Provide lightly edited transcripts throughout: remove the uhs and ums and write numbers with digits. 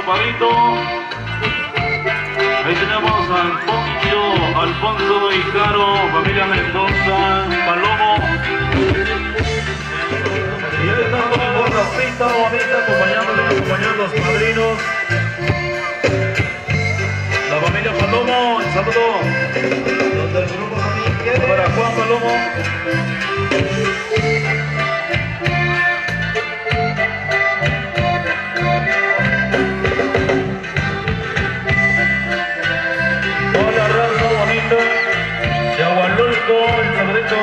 compadrito. Ahí tenemos al Poncho, Alfonso y Caro, familia Mendoza, Palomo. Y ahí está con el borracito, bonita, acompañando a los padrinos. La familia Palomo, el saludo. Del grupo para Juan Palomo. Hola, raza bonita de Agualulco, el sabreto.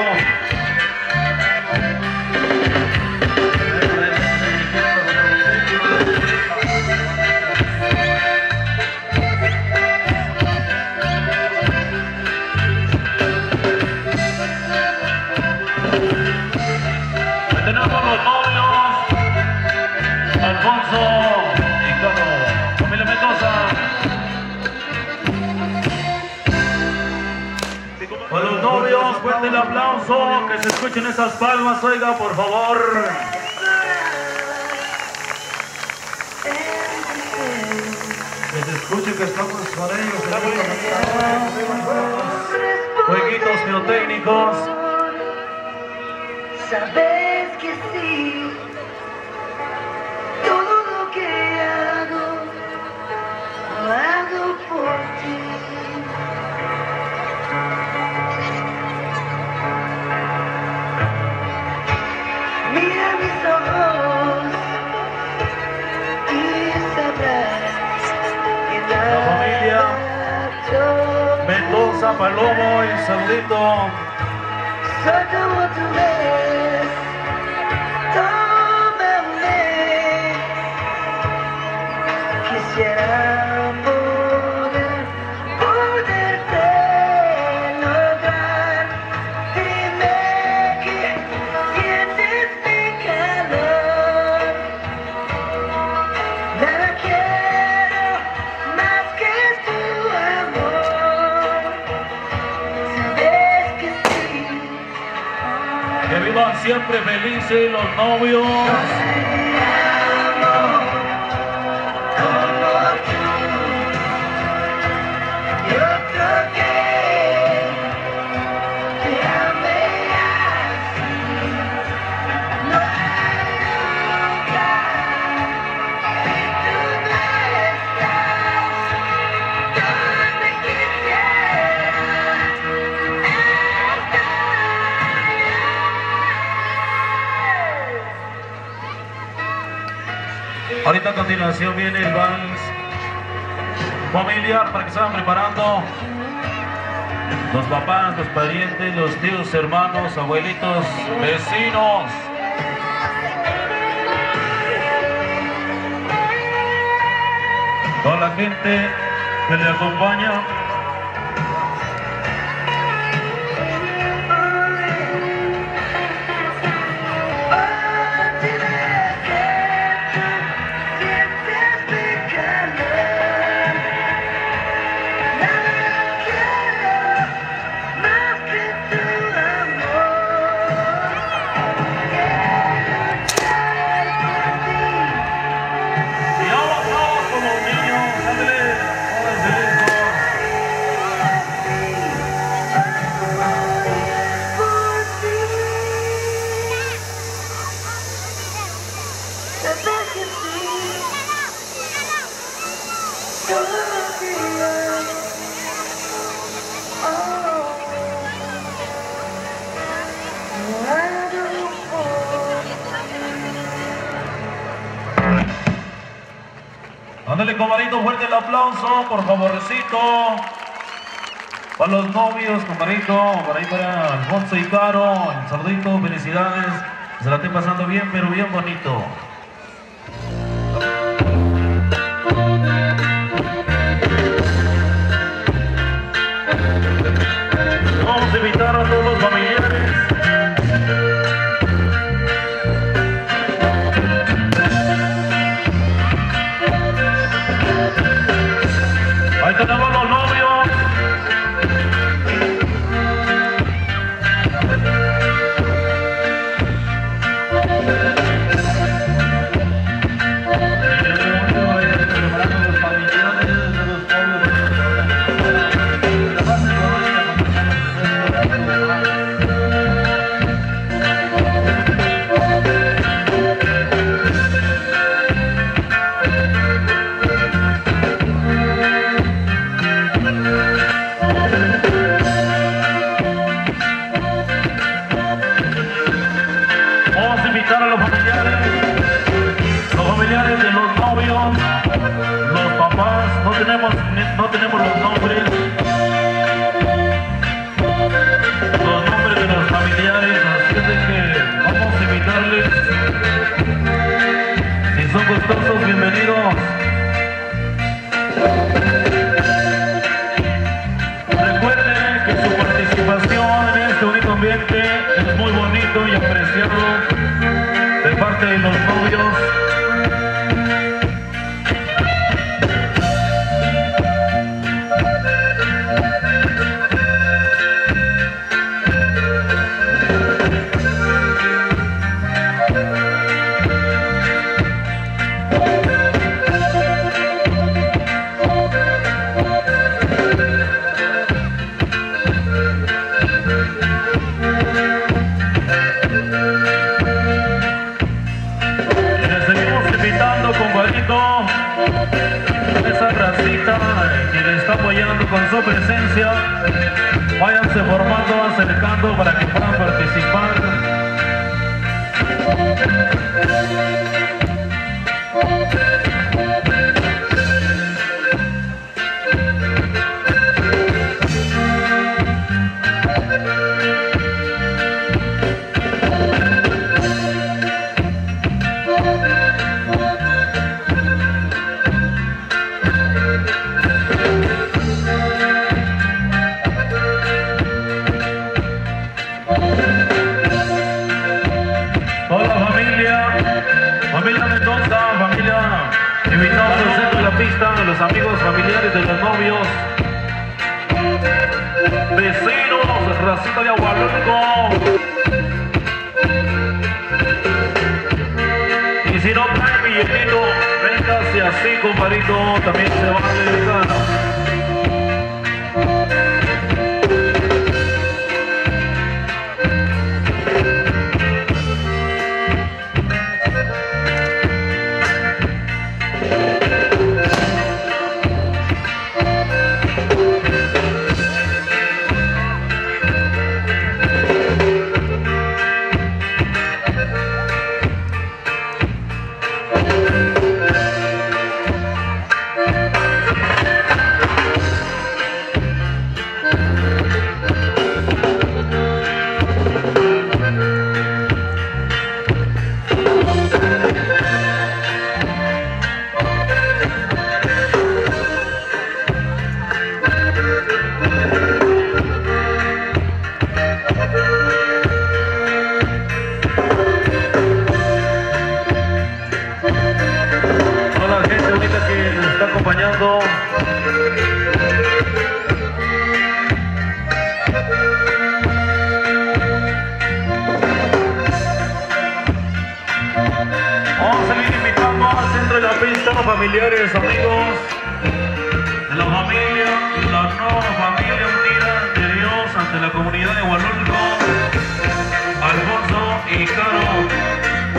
Tenemos los novios, Alfonso y Caro, familia Mendoza. Con los novios, fuerte el aplauso, que se escuchen esas palmas, oiga, por favor. Que se escuche que estamos con ellos. Jueguitos geotécnicos. Sabes que sí, todo lo que hago, lo hago por ti. Mira mis ojos y sabrás que La familia Mendoza, Palomo y saludito. soy como tú ves, tómame. Quisiera poderte lograr. Dime que sientes mi calor. Nada quiero más que tu amor. Sabes que sí. Que vivan siempre felices los novios. Ahorita a continuación viene el vals familiar para que se vayan preparando. Los papás, los parientes, los tíos, hermanos, abuelitos, vecinos. Toda la gente que le acompaña. Ándale, compadrito, fuerte el aplauso, por favorcito. Para los novios, compadrito, para ahí para Alfonso y Caro, el saludito, felicidades. Se la estén pasando bien, pero bien bonito. Vamos a invitar a todos los familiares. Ahí tenemos los novios. novios, los papás, no tenemos los nombres de los familiares, así es de que vamos a invitarles. Si son gustosos, bienvenidos. Recuerden que su participación en este bonito ambiente es muy bonito y apreciado de parte de los novios. Esa racita que le está apoyando con su presencia, váyanse formando, acercando para que puedan participar. Familia Mendoza, familia, invitados al centro de la pista, los amigos familiares de los novios, vecinos, racita de Agualulco. Y si no trae billetito, véngase así, compadrito, también se vale, gana. Acompañando vamos a seguir invitando al centro de la pista, familiares, amigos de la familia, la nueva familia unida de Dios ante la comunidad de Hualulco, Alfonso y Caro.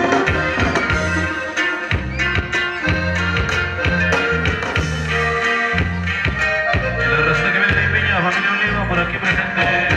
Familia Oliva por aquí presente.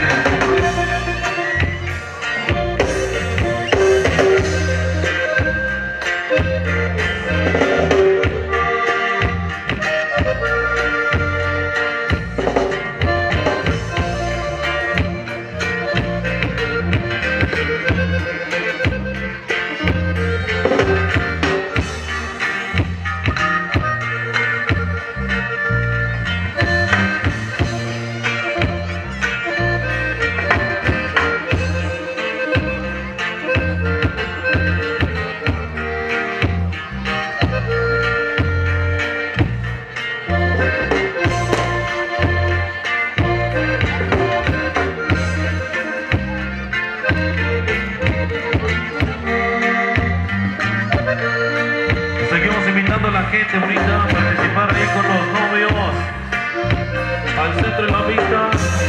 La gente bonita a participar ahí con los novios al centro de la pista.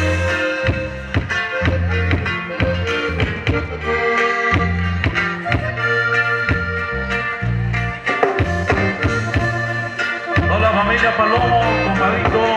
Hola familia Palomo, compadrito.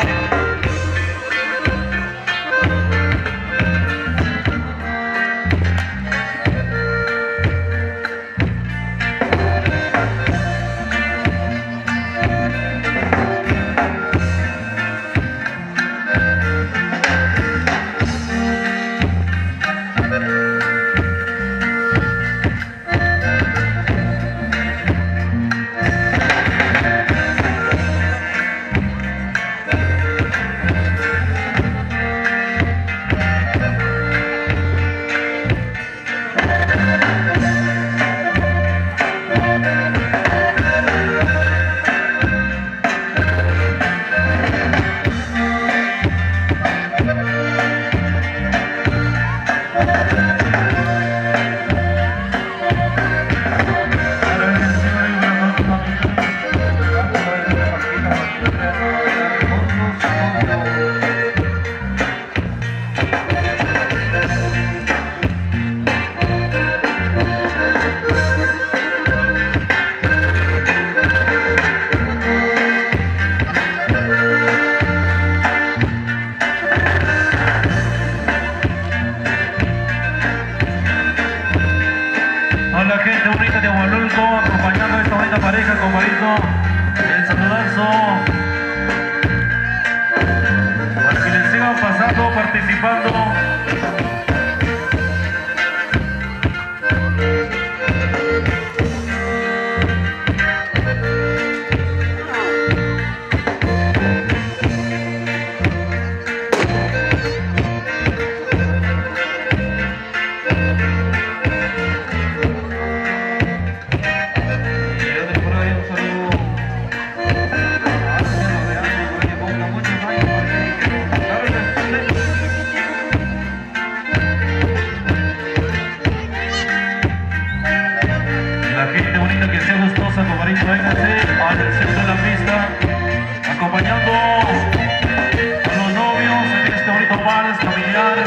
favorito, el saludazo. Para que les sigan pasando, participando. Vénganse al centro de la pista, acompañando a los novios en este bonito vals familiar.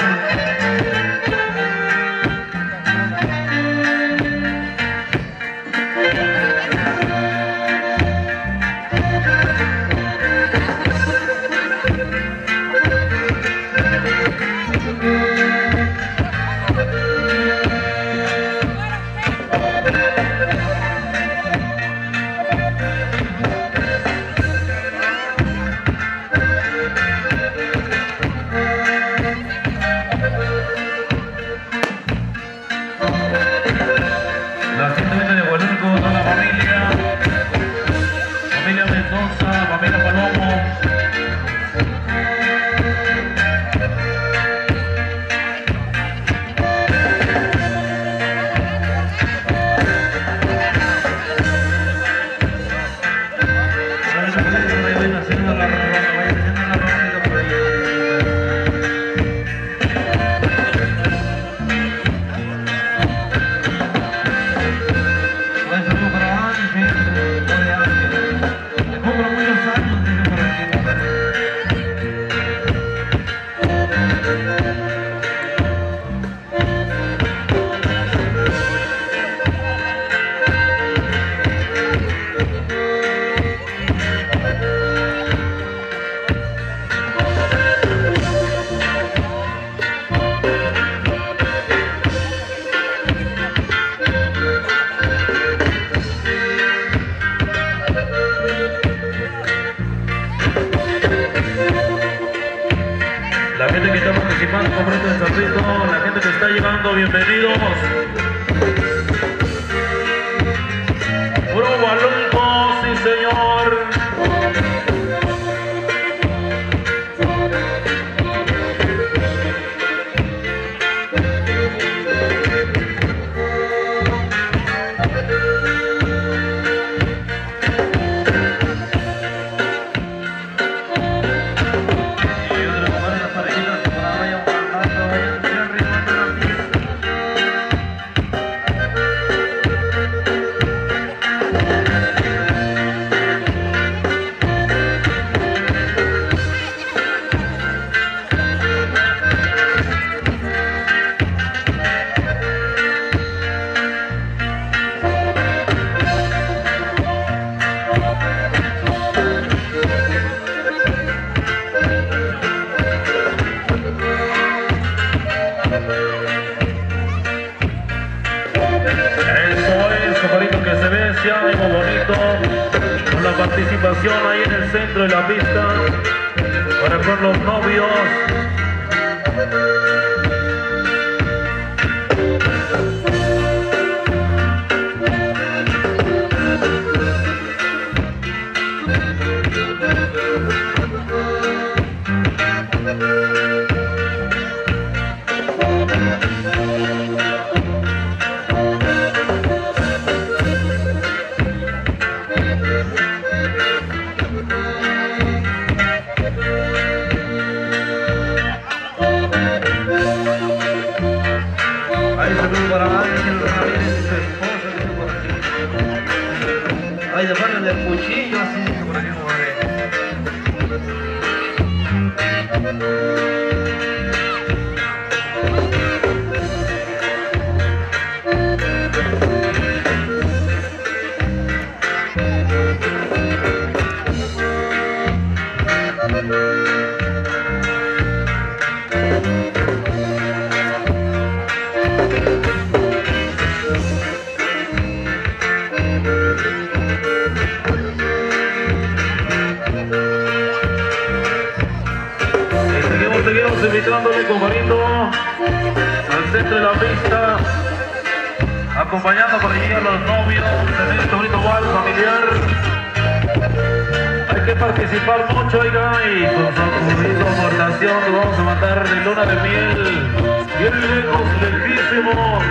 La gente que está participando, completo el Cerrito, la gente que está llegando, bienvenidos. Puro balonco, sí señor. Muy bonito, con la participación ahí en el centro de la pista para con los novios. Ay, de parte del cuchillo, así por aquí no vale. Seguimos invitándole, compadrito, al centro de la pista, acompañando por allí a los novios en este bonito bal familiar. Hay que participar mucho, oiga, y con su ocurrido aportación lo vamos a mandar de luna de miel, bien lejos, lejísimos.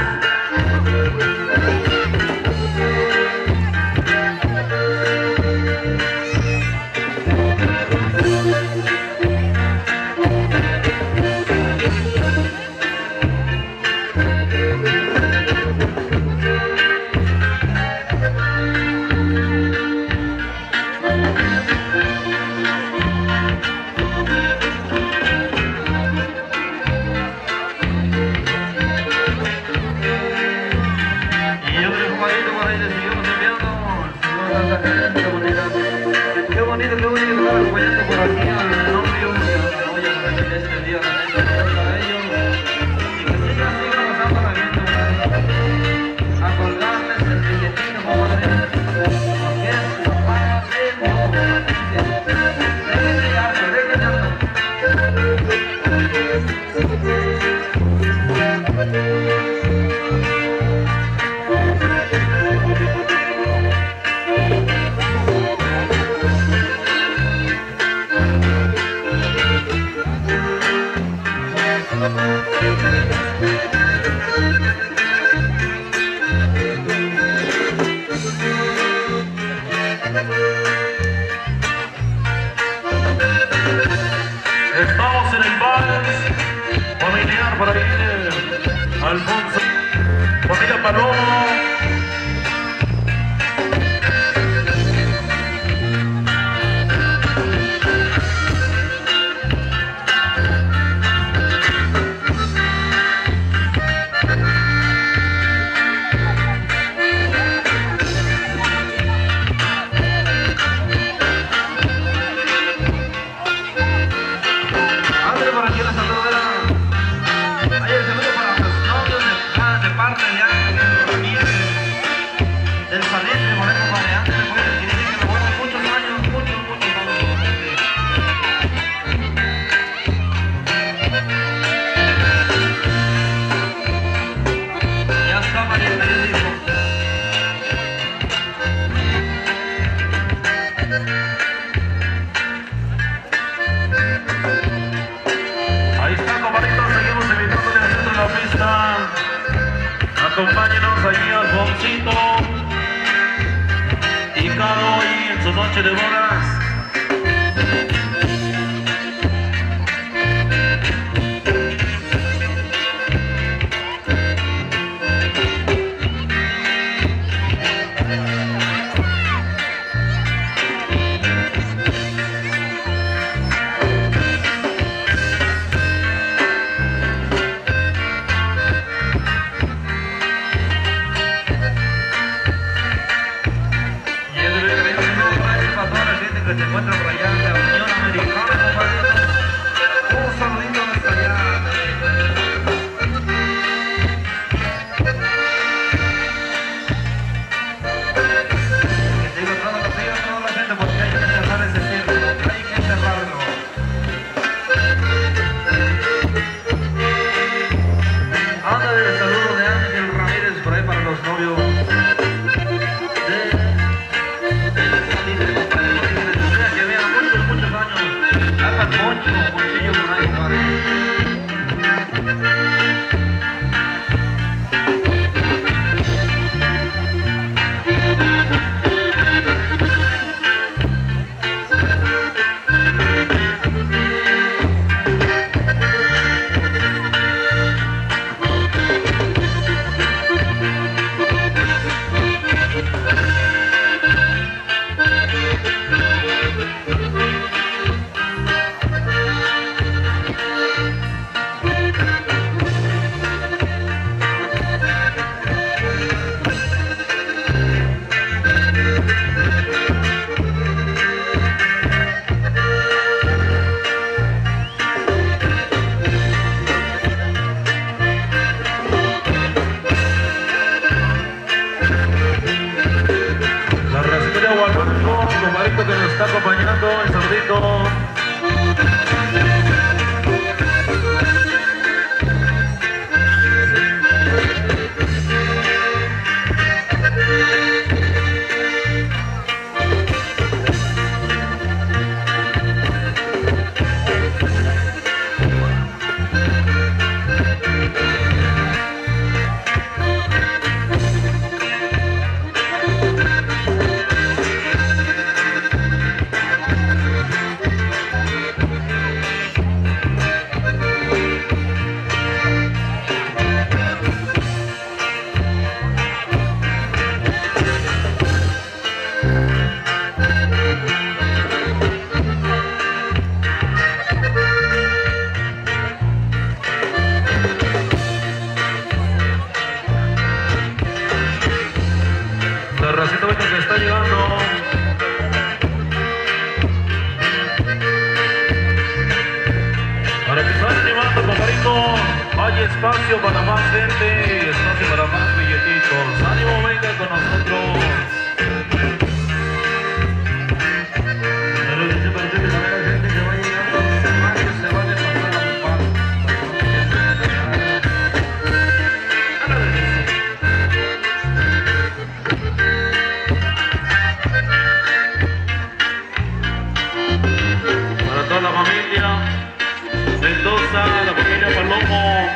Estamos en el vals familiar por ahí de Alfonso, familia Palomo. Acompáñenos allí Alfonsito y Caro hoy en su noche de bodas. Que se encuentra por allá en la Unión Americana, compadre. Un saludito hasta allá. Que siga entrando los días toda la gente porque hay que cerrar ese círculo, hay que cerrarlo. Ándale, el saludo de Ángel Ramírez por ahí para los novios. Compadrito que nos está acompañando, el saludito. hay espacio para más gente y espacio para más billetitos. ¡Ánimo, venga con nosotros! Para toda la familia Mendoza, la familia Palomo.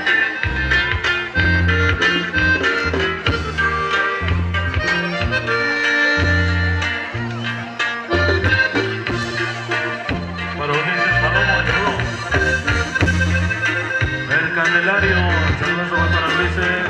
Para Ulises Palomo, el Candelario, saludos para Ulises.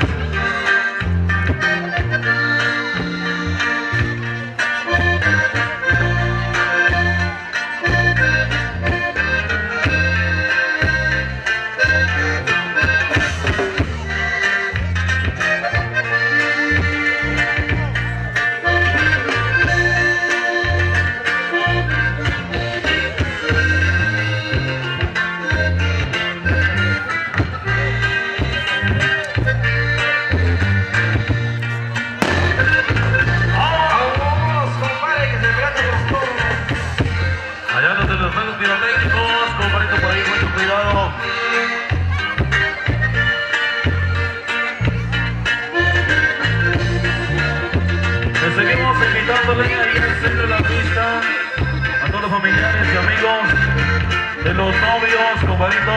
Pirotécnicos, compadrito, por ahí, mucho cuidado. Les seguimos invitándole ahí en el centro de la pista a todos los familiares y amigos de los novios, compadrito.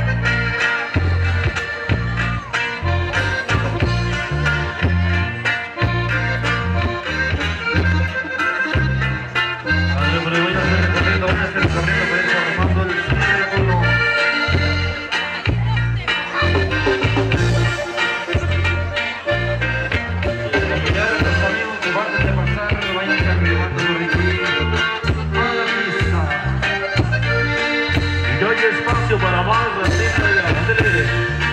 Para más ratito y adelante.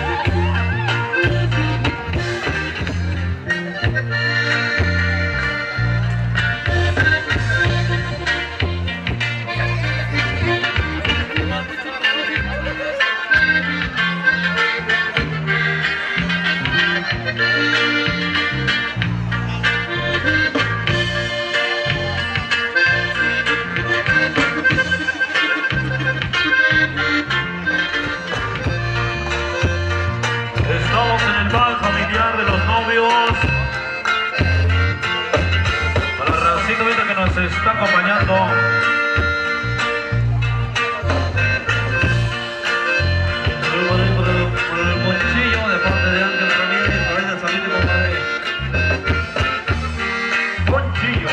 Estamos en el bal familiar de los novios. Para el racito que nos está acompañando. Por el bolsillo de parte de Ángel Ramírez, a veces saliste, compadre. Ponchillo.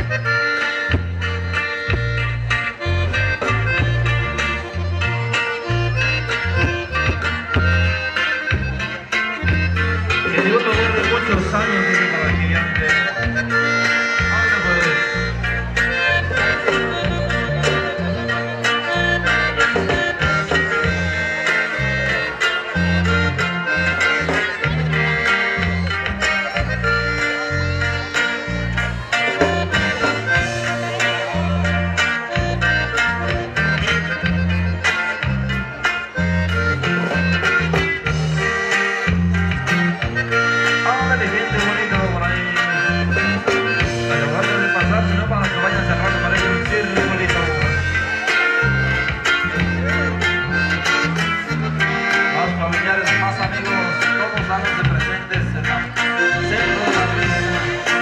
Que Dios lo dé muchos años, dice para el gigante. Ahora pues. Ándale, gente bonita por ahí. Ayudarles de pasar, sino para que vayan cerrando para ellos un circulito. Más familiares, más amigos, todos háganse presentes en la centro de la fiesta.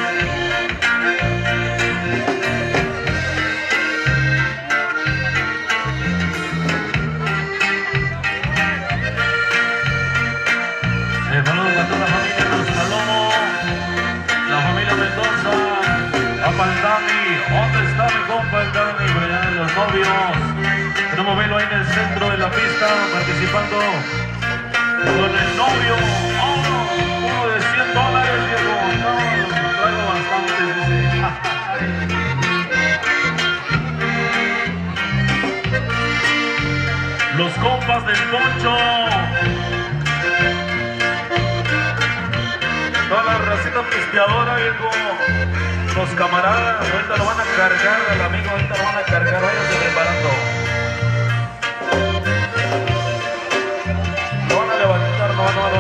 Saludos a toda la familia Los Palomo, la familia Mendoza, a Paldani. ¿Dónde está mi compa el Dani? Por allá de los novios. Tenemos verlo ahí en el centro de la pista participando con el novio. Oh, uno de $100, viejo. No, traigo bastantes, dice. Los compas del Poncho. Toda la racita pisteadora, viejo. Los camaradas, ahorita lo van a cargar, al amigo, ahorita lo van a cargar, váyanse preparando. Lo van a levantar, no van a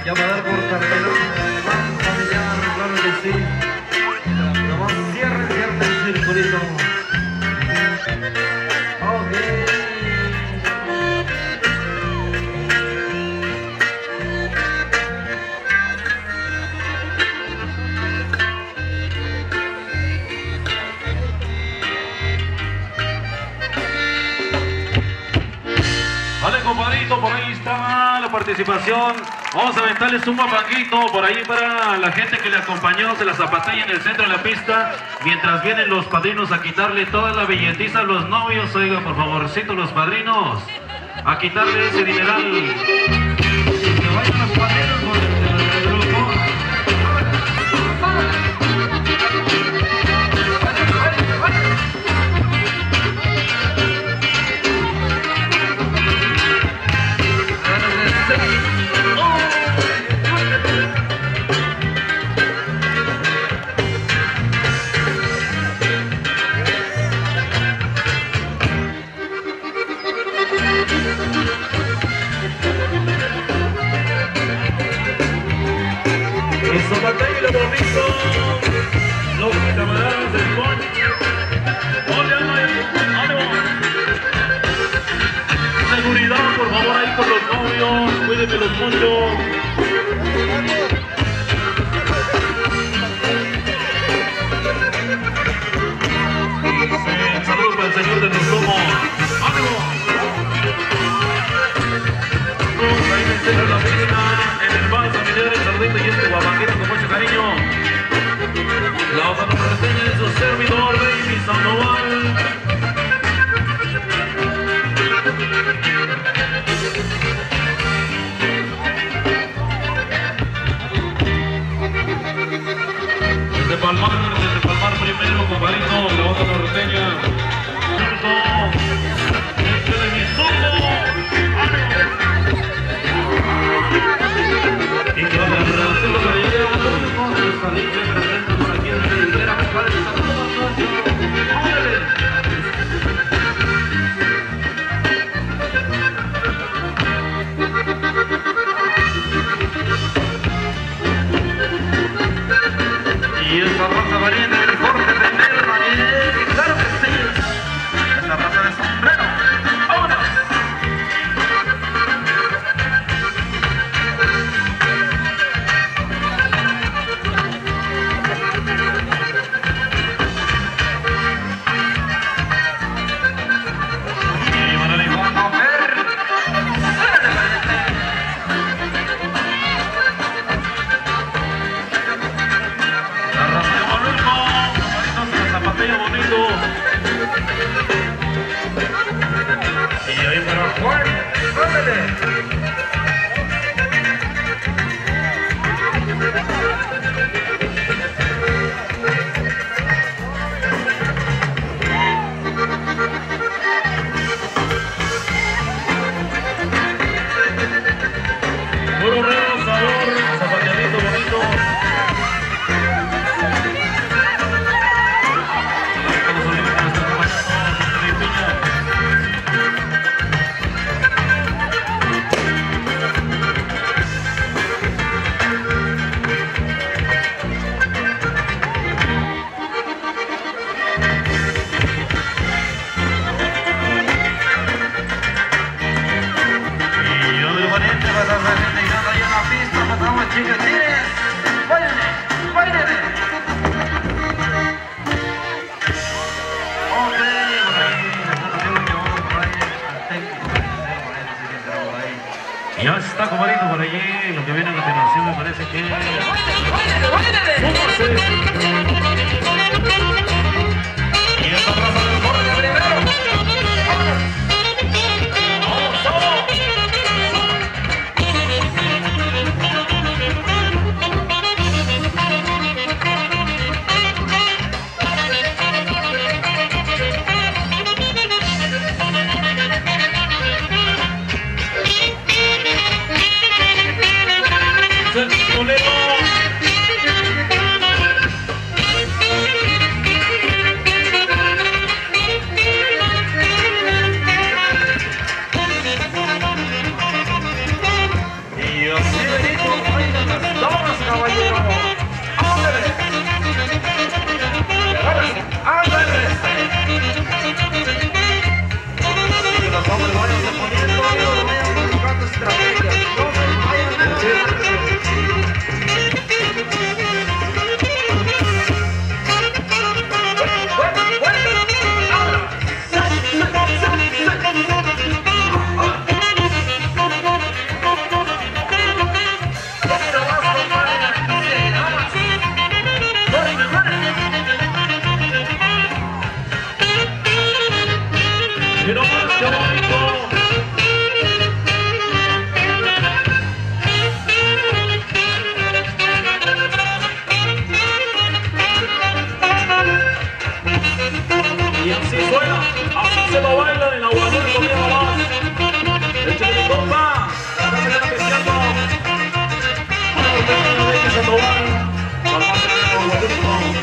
Ya va a dar por terminado el banco familiar, claro que sí. Nomás cierren el circulito. Ok. Vale, compadrito, por ahí está la participación. Vamos a aventarles un mapanguito por ahí para la gente que le acompañó, se la zapatilla en el centro de la pista, mientras vienen los padrinos a quitarle toda la billetiza a los novios. Oiga, por favorcito, los padrinos, a quitarle ese dineral. Que vayan los padrinos con el grupo. Zapatilla bonito, los camaradas del Poncho. Seguridad, por favor, ahí con los novios, cuídenme los mucho. Saludos para el señor de los lomos. ¡Ánimo! Ahí me centro la pista, en el bar familiar del Saludito y este guapaquero con mucho cariño. La otra nos reseña de su servidor, Baby Sandoval. Desde Palmar primero, compadrito, la otra nos reseña. Este de mi soco. Y que vamos a agradecer lo que le llega a todos los salientes presentes por aquí en la Higuera. Y esa raza valiente del Jorge primero, Daniel, claro que sí. Esa raza de sombrero. ¡Vámonos! Y ahí para Juan, ¡ándale! Puro reo, sabor, zapateadito bonito. Ya está, compadrito, por allí. Lo que viene a continuación me parece que... Y esta raza del Jorge primero. Y así venimos. Que los hombres vayan poniendo, amigos, vayan buscando estrategias. No se vayan a Y así suena, así se lo bailan en la Huanuco, mira nomás. Échale compa, acá se queda pescando. Para los pequeños de Sandoval, para más de Huanuco.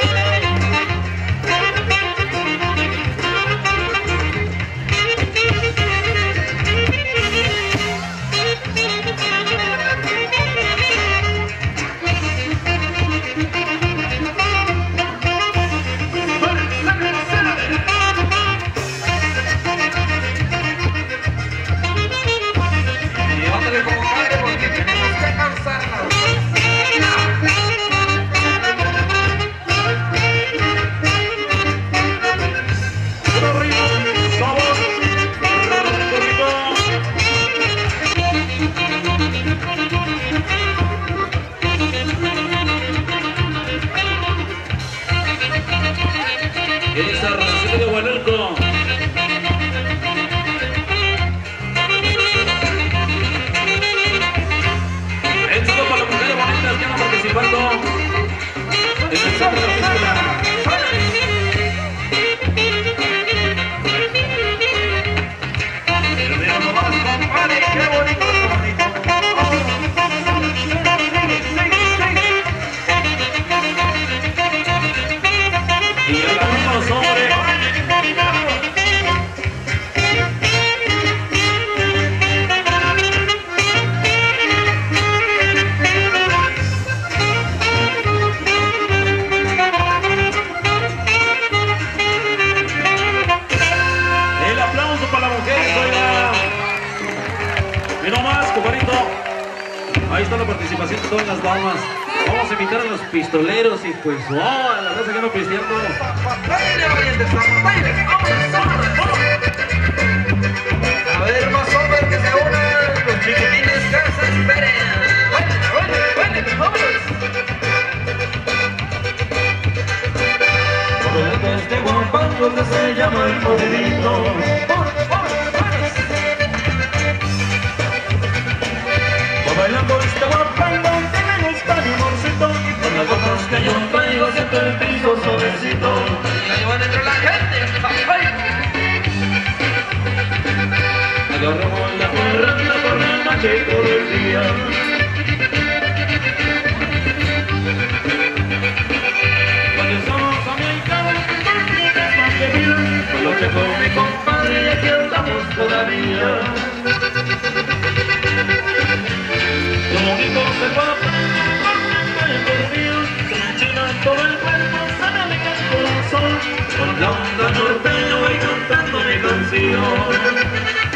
Esa relación de Huanuco. Éxito para las mujeres bonitas que andan participando en el centro de la pista. Mira nomás, compadre, qué bonito, qué bonito. Y ya ganamos, hombre. El aplauso para las mujeres, oiga. Y no más, compadrito. Ahí está la participación de todas las damas. Vamos a invitar a los pistoleros y pues, wow, a la raza que no pisteando. ¡Baile, valientes, baile! ¡Vamos! A ver, más hombres que se unan, los chiquitines que se esperen. ¡Baile! ¡Vámonos! Este guapango que se llama el modelito. Bailando este guapango que me gusta mi amorcito. Con las botas que yo traigo siento el piso suavecito. Y ahí van entre la gente. Agarramos la parranda por la noche y todo el día. Cuando somos americanos, es más que vida. Con lo que con mi compadre y aquí andamos todavía. Lo bonito se va aprendiendo dormido. Se me enchina todo el cuerpo, se me aleja el corazón. Con la onda norteña voy cantando mi canción.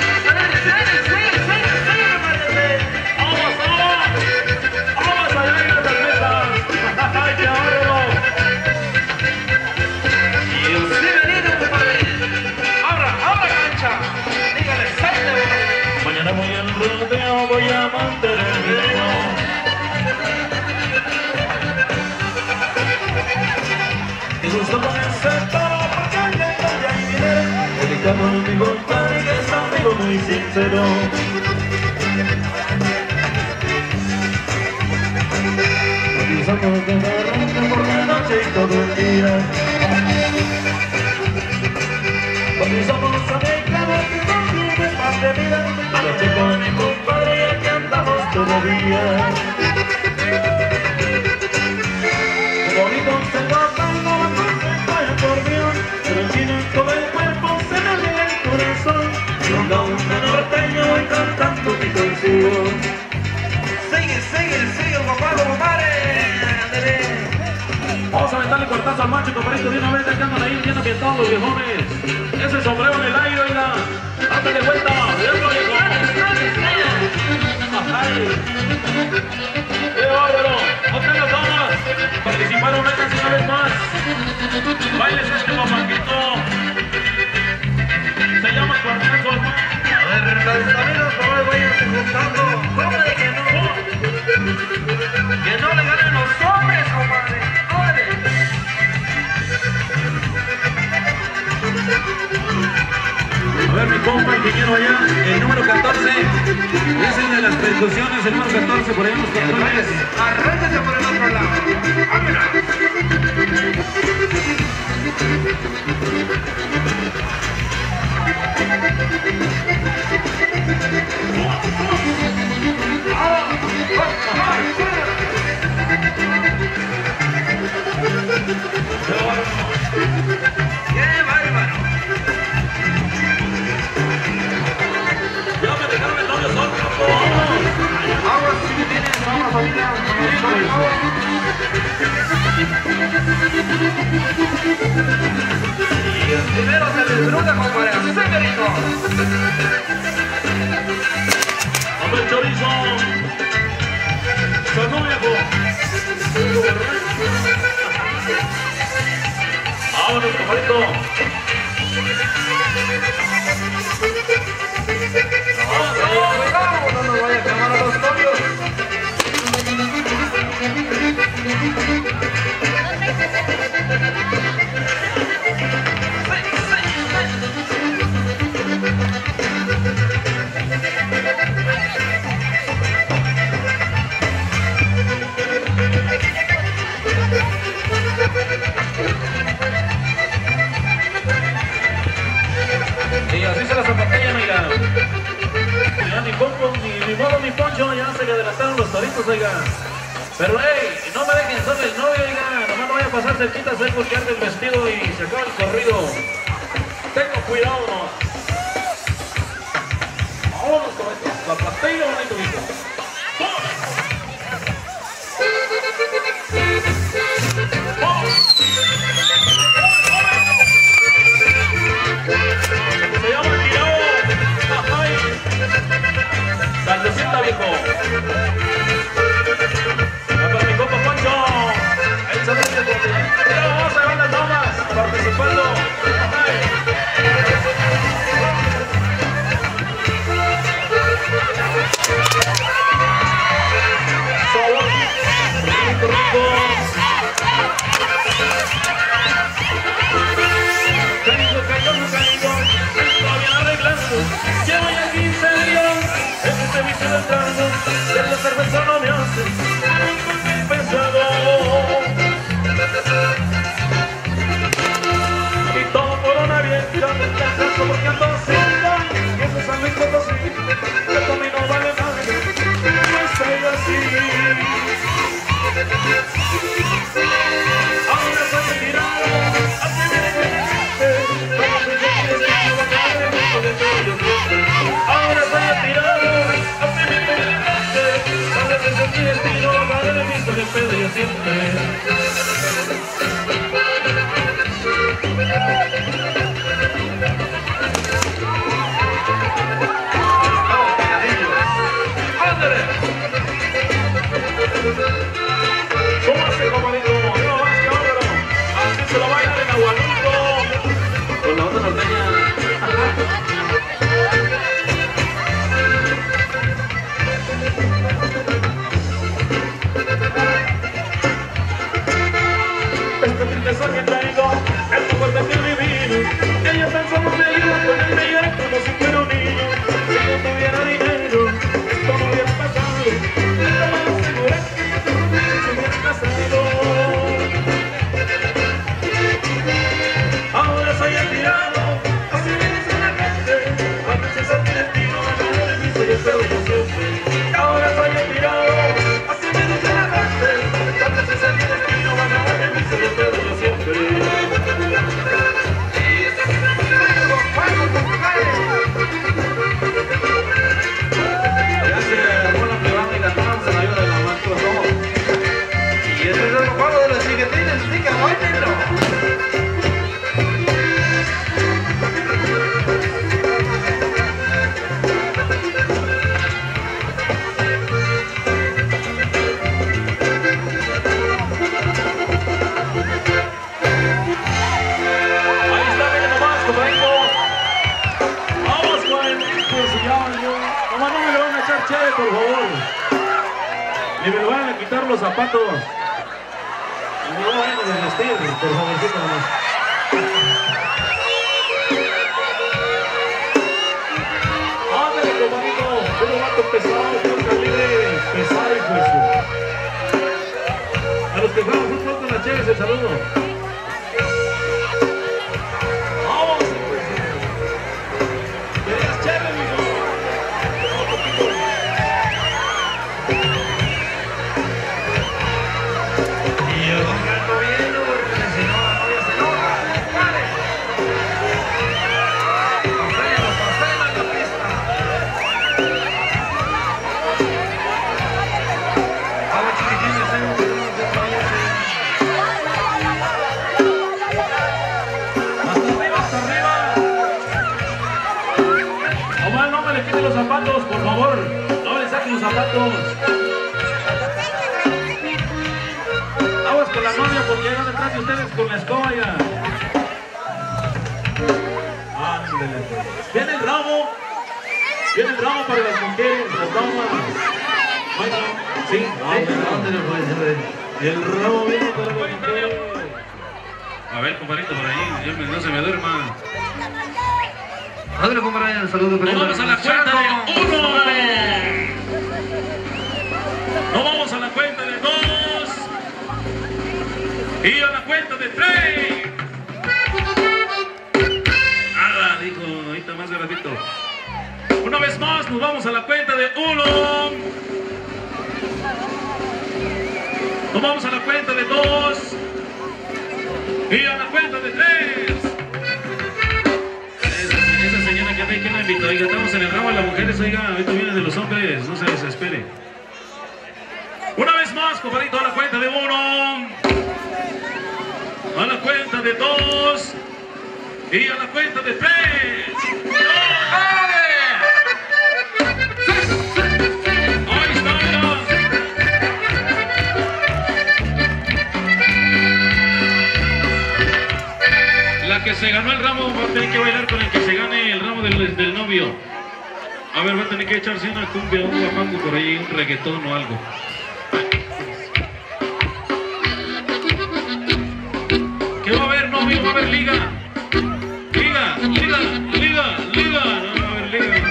Mañana voy al rodeo, voy a mantener el ritmo. Me gusta con ese toro porque ya hay dinero. Dedicado a mi compadre que es amigo muy sincero. Aquí somos de barranca por la noche y todo el día. Aquí somos americanos que no tienen más de vida. Anoche con mi compadre y aquí andamos todavía. Qué bonito se va bailando, se vaya por Dios. Se me enchina todo el cuerpo, se me alegra el corazón. Con la onda norteña voy cantando mi canción. Sigue, papá, compadre. Vamos a darle cuartazo al macho, compadrito, de una vez, que andan ahí bien ambientados los viejones. Ese sombrero en el aire, oiga. Ándale vuelta, viejo, viejo. Ay. ¡Qué bárbaro! ¡No tengas damas! Participaron vengas una vez más. Bailes este mamanquito. Se llama cuartazo al macho. A ver, los amigos, por favor, váyanse juntando. ¿Cómo de que no? Que no le ganen los hombres, compadre. ¡Órale! A ver, mi compa, ingeniero allá, el número 14, es el de las percusiones, el número 14, por ahí en los controles. Arráncate por el otro lado. ¡Vámonos! ¡Qué bárbaro! Ya me dejaron el novio solo. Aguas, chiquitines, vamos, familia. Y el primero se disfruta, compadre. ¡Así se merito! ¡Hombre, chorizo! ¡Sonó, viejo! ¡Vámonos, compadrito! ¡Vamos, no nos vaya a quemar a los novios! Y así se la zapatilla, mira. Ya ni Pompo, ni Modo, ni Poncho, ya se le adelantaron los toritos, oiga. Pero, hey, no me dejen solo el novio, oiga. Nomás no vaya a pasar cerquita, sé porque anda el vestido y se acaba el corrido. Tengo cuidado, no. Vámonos con esto. La zapatilla, bonito, hijo. Se llama el tirado. Ay. Saldecita, viejo. Va para mi compa Poncho. El saludo de mira, vamos a ver las damas participando. Ay. Sabor. Rico, rico. Llevo ya 15 días en este vicio del trago, de la cerveza no me hace pesado. Y todo por una vieja, me acaso porque ando haciendo, y eso es a mi Potosí, que esto a mí no vale nada, no estoy así. Ahora soy retirado, así viene que me ahora soy aspirado, así me pegaste, ahora me sentí destino, para el visto que pedo yo siempre. ¿Cómo hace, compadrito? No más que bárbaro. Así se lo bailan en Agualuco, con la onda norteña. Esta tristeza que traigo, es tu fuerte que viví. Ni me lo van a quitar los zapatos. No lo vayan a desvestir, por favorcito nomás. Ándale, compadrito. Un vato pesado, un calibre pesado y fuerte. A los que juegan fútbol con las cheves, el saludo. Vamos, pues. ¿Querías chévere, mijo? Un poquito. Y yo comprando bien, porque si no la novia se enoja. ¡Vale! Pasela en la pista. Vamos, chiquitines, tengo que darnos de trabajo. Hasta arriba. Omar, no me le quiten los zapatos, por favor. No le saquen los zapatos. Aguas con la novia porque llegan detrás de ustedes con la escoba ya. Ándele, pues. Viene el ramo. Viene el ramo para las mujeres, las damas. Sí, ándele, pues. Y el ramo viene para las mujeres. A ver, compadrito, por ahí, no se me duerma. Ándale, compadre, el saludo. Nos vamos a la cuenta de 1. Nos vamos a la cuenta de 2. Y a la cuenta de 3. Nada, dijo, ahorita más de ratito. Una vez más, nos vamos a la cuenta de 1. Nos vamos a la cuenta de 2. Y a la cuenta de 3. Esa señora que anda ahí, ¿quién la invitó? Oiga, estamos en el ramo de las mujeres, oiga, ahorita viene de los hombres, no se desespere. Una vez más, compadrito, a la cuenta de 1. A la cuenta de 2. Y a la cuenta de 3. Ahí está, mira. La que se ganó el ramo va a tener que bailar con el que se gane el ramo del novio. A ver, va a tener que echarse una cumbia, un guapango por ahí, un reggaetón o algo. ¿Qué va a haber, novio? ¿Va a haber liga? Liga, liga, liga, liga. No va a haber liga.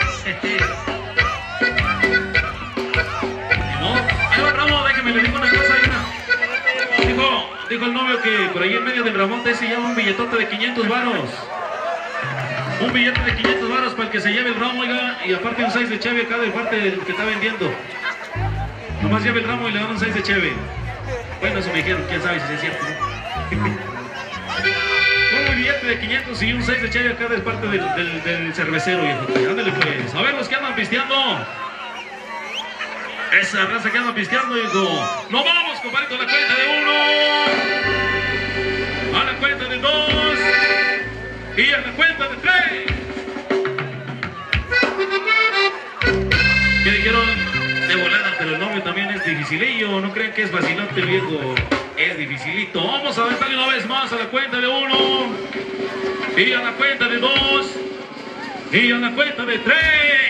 No, ahí va el ramo, déjeme le digo una cosa. Dijo el novio que por ahí en medio del ramón se llama un billetote de 500 varos. Un billete de 500 varos para el que se lleve el ramo, oiga, y aparte un 6 de cheve acá de parte del que está vendiendo. Nomás lleve el ramo y le dan un 6 de cheve. Bueno, eso me dijeron, quién sabe si es cierto. Un billete de 500 y un 6 de cheve acá de parte del cervecero, viejo. Ándale pues, a ver los que andan pisteando. Esa raza que anda pisteando, hijo. ¡Nos vamos, compadrito, a la cuenta de 1! A la cuenta de 2. Y a la cuenta de 3. ¿Qué dijeron? De volada, pero el novio también es dificilillo. No creen que es vacilote el viejo. Es dificilito. Vamos a aventarle una vez más a la cuenta de 1. Y a la cuenta de 2. Y a la cuenta de 3.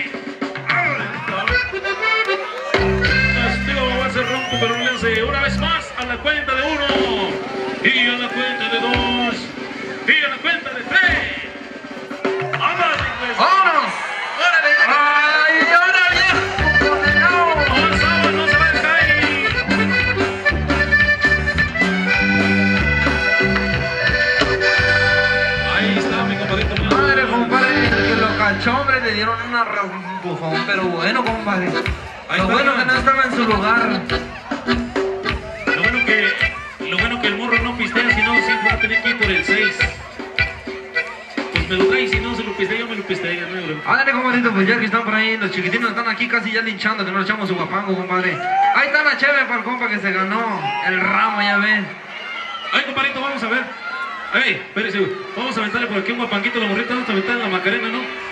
Va a ser ronco, pero no le hace. Una vez más a la cuenta de 1. Y a la cuenta de 2. Y a la cuenta de 3. ¡Vámonos! ¡Vámonos! ¡Órale! ¡Ay, órale! ¡Condenado! ¡Vamos, no se va a caer! Ahí está mi compadrito. Madre, compadre, que lo cachó, hombre, le dieron un empujón, pero bueno, compadre. Lo bueno que no estaba en su lugar. Lo bueno que el morro no pistea, si no siempre va a tener que ir por el 6. Pues me lo trae, si no se lo pistea, yo me lo pistea, negro. Ándale, compadrito, pues ya que están por ahí, los chiquitinos están aquí casi ya linchando, que no le echamos su guapango, compadre. Ahí está la chévere para el compa que se ganó el ramo, ya ven. Ay, compadrito, vamos a ver. Ey, espérese, vamos a aventarle por aquí un guapanquito a la morrita, vamos a aventarle la Macarena, ¿no?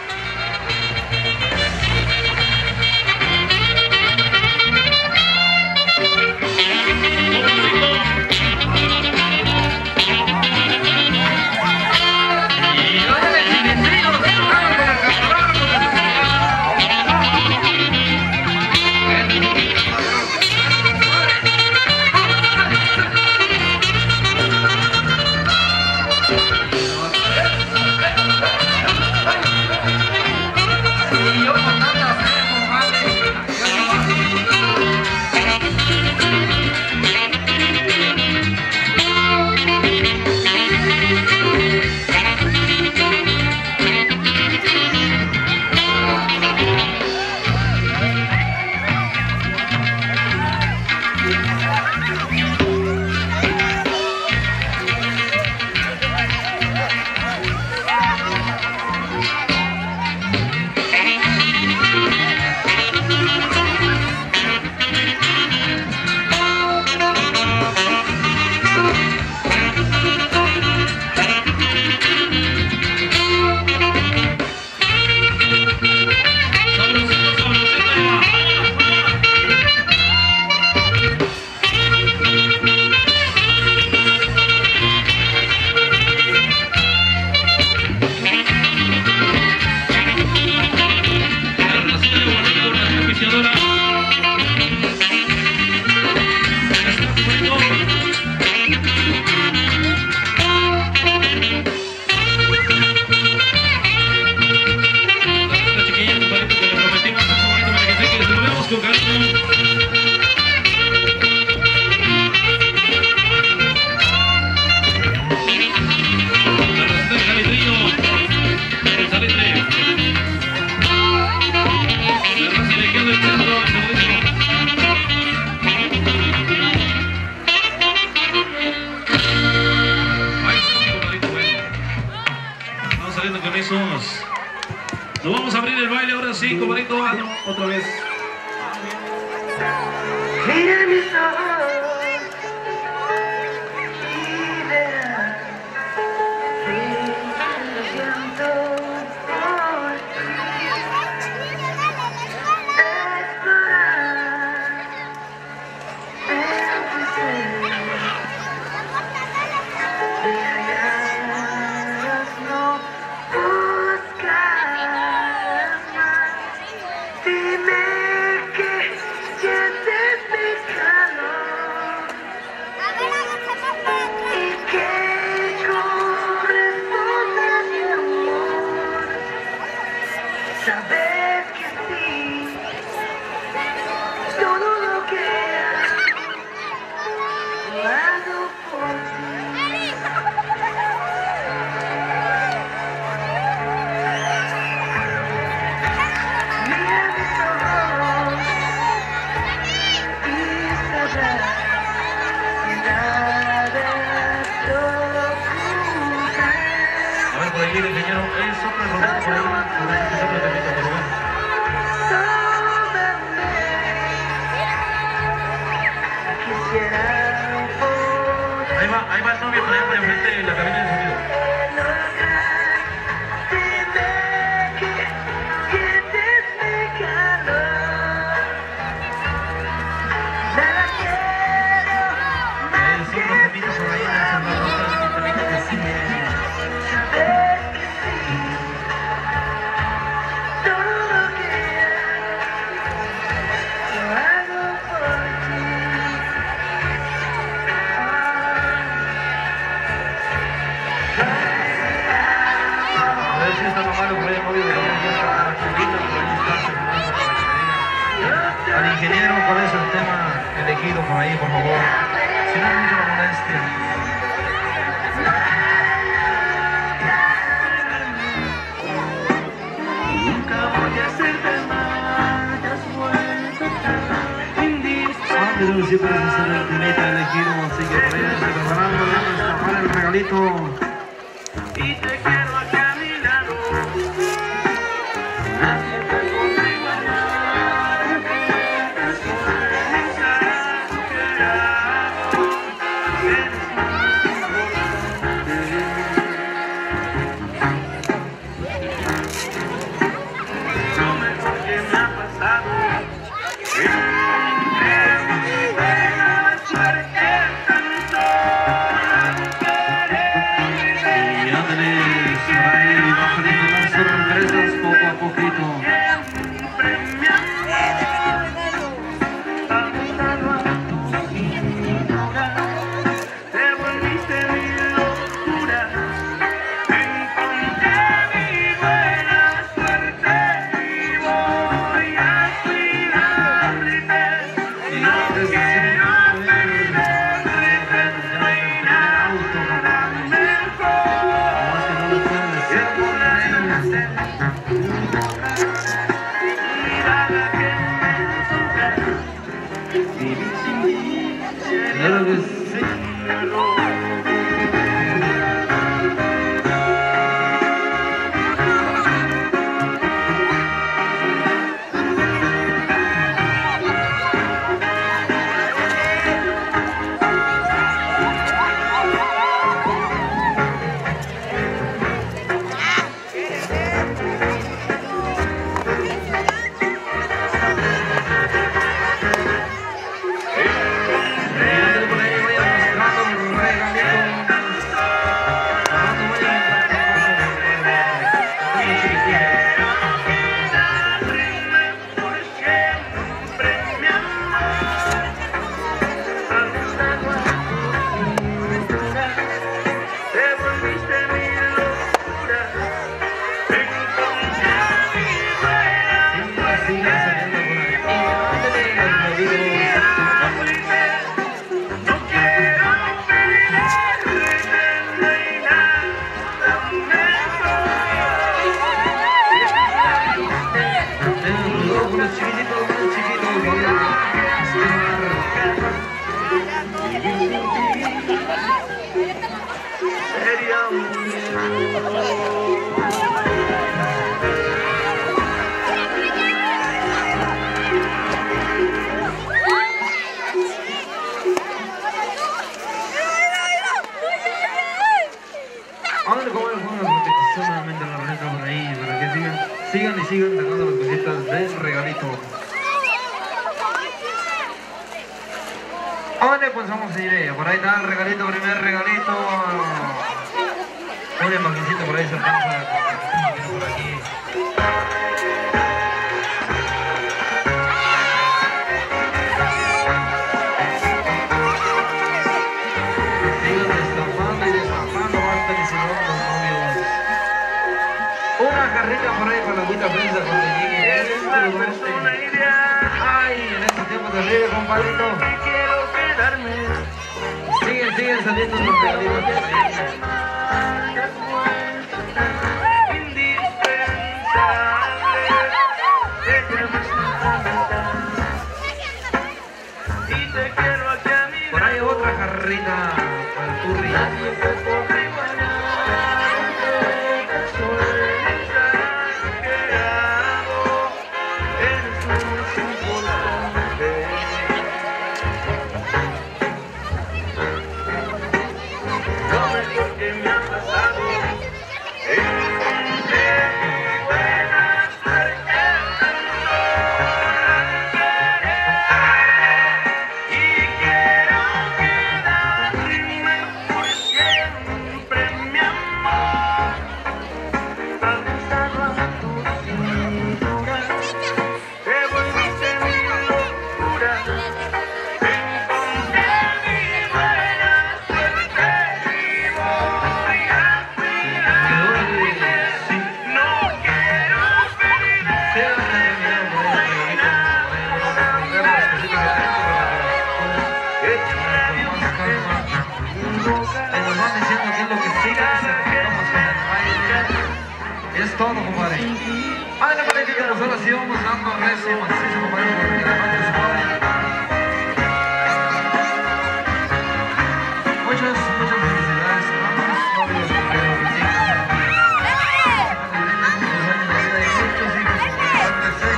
Mira mis ojos y verás que lo siento por ti. Explorar en tu ser y hallarás, no buscarás más. Dime que sientes mi calor y que corresponde a mi amor. Sabes que sí, todo lo que hago, lo hago por ti. Mira mis ojos y sabrás que nada te ocultaré. A ver, por ahí viene el ingeniero. Es otro error por ahí. Por ahí que se me permite, por favor. Quisiera poder Ahí va el novio por allá por enfrente de la cabina de sonido. lograr. Dime que sientes mi calor. Nada quiero más Es que otro temita por ahí en el Salvador. Un temita que sí. saber que sí. Todo lo que hago, lo hago por ti. A ver si está malo por ahí el novio de la ya está para que ahorita, por ahí está. Al ingeniero, ¿cuál es el tema elegido por ahí, por favor? Si no es mucho la molestia. Nunca voy a hacerte mal, te has vuelto tan indispensable. Pero siempre es hacer el temita elegido, así que por ahí está preparando ya para el regalito. Y te quiero aquí a mi lado. Haciendo conmigo amar, que es exagerado. Eres lo mejor que me ha pasado. La suerte tanto querer. Y ándale, por ahí va saliendo más sorpresas poco a poquito. Siempre me has abusado a tu cintura, te volviste mi locura, encontré mi buena suerte y voy a cuidarte, no quiero perderte, no hay nada Claro que sí. Vale, pues vamos a ir. Por ahí está el regalito, primer regalito. Una imagencita por ahí se alcanza. Por aquí. Sigan destapando y destapando más felicidad los novios. Una carrita por ahí para la agüita prensa cuando llegue. Eres la persona ideal. Ay, en este tiempo terrible, compadrito. Me quiero quedarme. Siguen saliendo los regalitos por ahí. Indispensable. Te llamas fundamental. Y te quiero aquí a mi Por ahí otra jarrita para el turri. Nadie te podrá igualar. Casualidad que hago. Eres lo más importante. Lo mejor que me ha pasado. Encontré mi buena suerte. Y quiero quedarme por siempre, mi amor. Abrazado a tu cintura, te volviste mi locura. Encontré mi buena suerte y voy a cuidarme. No quiero Nos van diciendo qué es lo que sigue, vamos con el baile. Es todo, compadre. Vale, compadre, pues ahora sí vamos dando recio, macizo, compadre, porque la noche se pone. Muchas felicidades, hermanos, novios, que los sigan. Que nos brinden muchos años de vida y muchos hijos, compadre.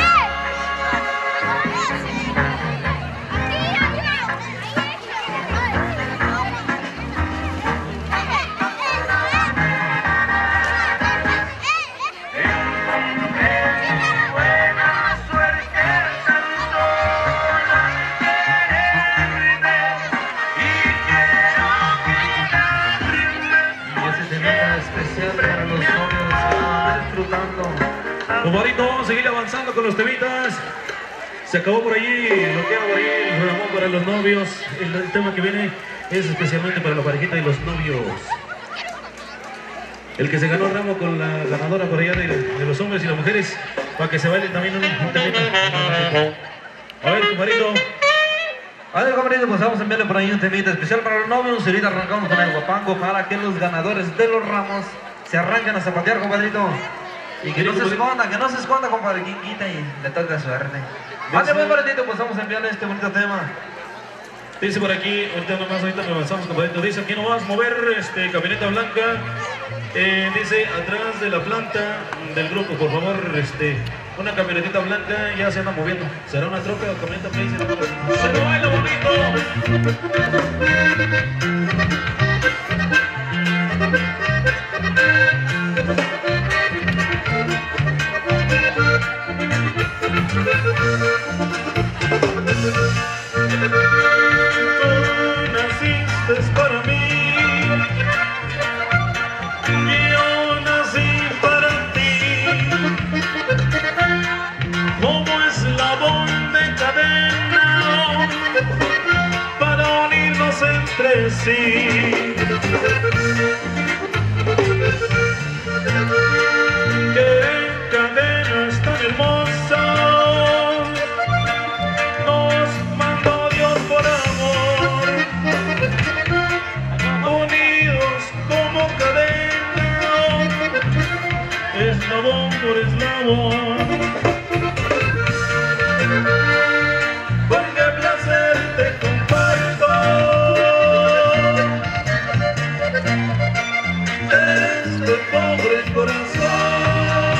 buena suerte tan sola quererme y quiero quedarme. Y ese tema especial para los novios que van disfrutando. Compadrito, vamos a seguir avanzando con los temitas. Se acabó por allí, lo que hago por ahí, el Ramón para los novios. El tema que viene es especialmente para la parejita y los novios. El que se ganó el ramo con la ganadora por allá de los hombres y las mujeres, para que se bailen también un temita. A ver, compadrito. A ver, compadrito, pues vamos a enviarle por ahí un temita especial para los novios. Y ahorita arrancamos con el guapango para que los ganadores de los ramos se arranquen a zapatear, compadrito. Y que no se esconda, compadre. Quien quita y le toca suerte. Vale, pues, compadrito, pues vamos a enviarle este bonito tema. Dice por aquí, ahorita me avanzamos, compadrito. Dice, aquí no vas a mover camioneta blanca. Dice, atrás de la planta del grupo, por favor, una camionetita blanca ya se anda moviendo. ¿Será una troca o camioneta? Me dice, ¡se lo baila bonito! Tú naciste para mí. Yo nací para ti, como eslabón de cadena, para unirnos entre sí. Qué cadenas tan hermosas nos mandó Dios por amor, unidos como cadena, eslabón por eslabón. Con qué placer te comparto este pobre corazón,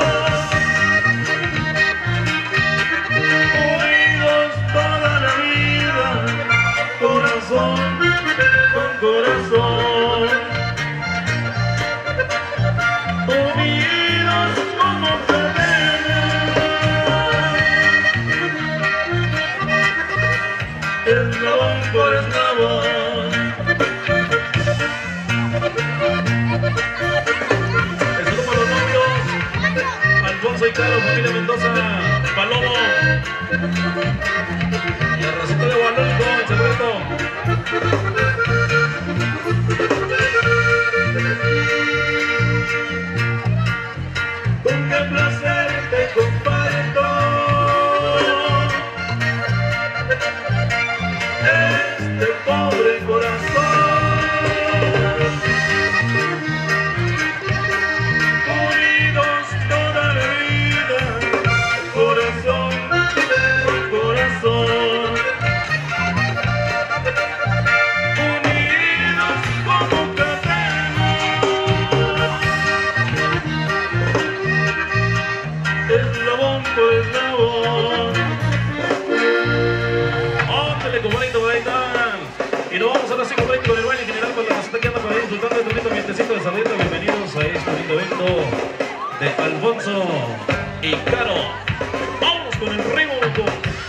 unidos toda la vida, corazón con corazón, unidos como cadena, eslabón por eslabón. El saludo para los novios, Alfonso y Carlos, familia Mendoza, Palomo. Y el racito de Guadalupe, el secreto. Con qué placer te comparto este pobre corazón, unidos toda la vida, corazón con corazón, unidos como cadenas, eslabón por eslabón. Ándale, compadrito, por ahí están. Y nos vamos ahora sí, compadrito, con el baile general para la receta que anda por ahí disfrutando de este bonito ambientecito de saludito. Bienvenidos a este bonito evento de Alfonso y Caro. Vamos con el ritmo, loco.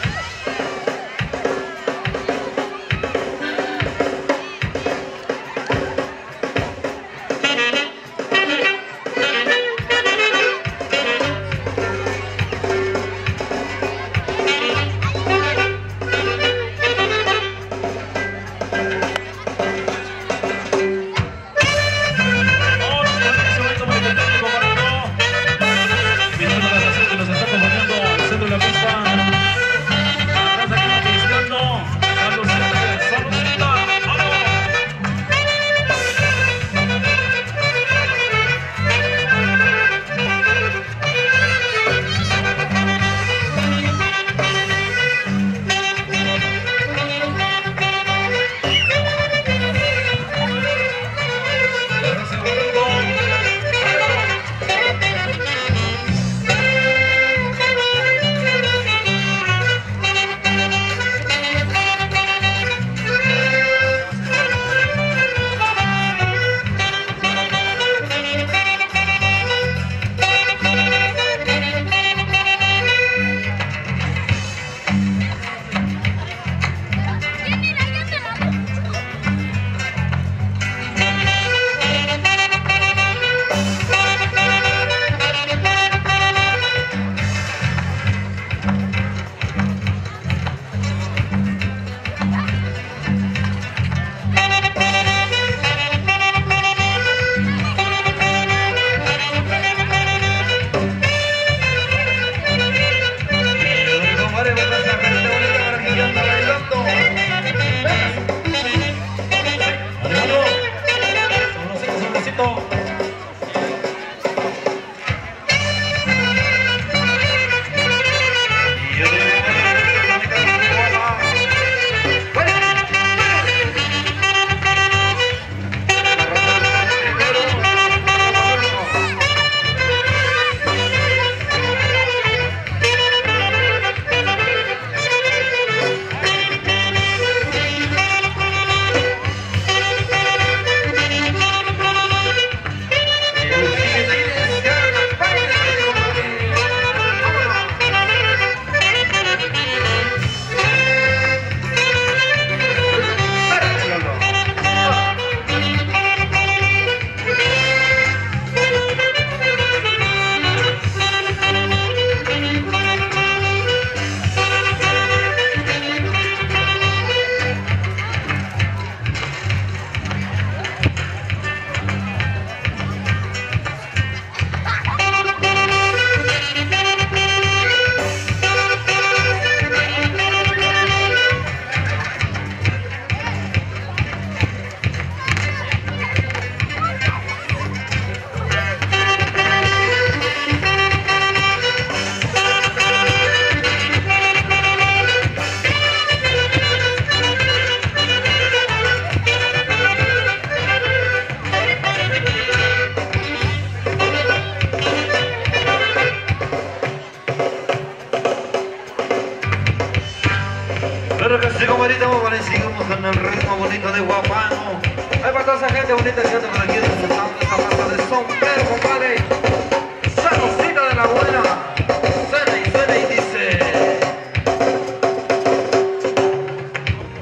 Claro que sí, compadrito, vale, seguimos con el ritmo bonito de Guapano. Hay para toda esa gente bonita que anda por aquí disfrutando esta raza de sombrero, compadre. Salucita de la buena. Suena y dice.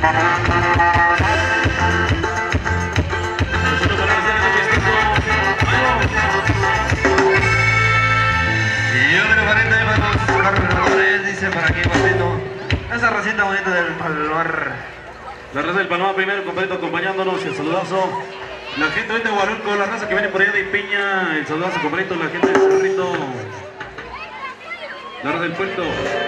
Y otro pariente ahí para los cargadores, dice por aquí, Martito. Esa racita bonita del Palmar. La raza del Palmar primero, compadrito, acompañándonos. El saludazo. La gente de Guarulco, la raza que viene por allá de Piña. El saludazo, compadrito. La gente del Cerrito. La raza del Puerto.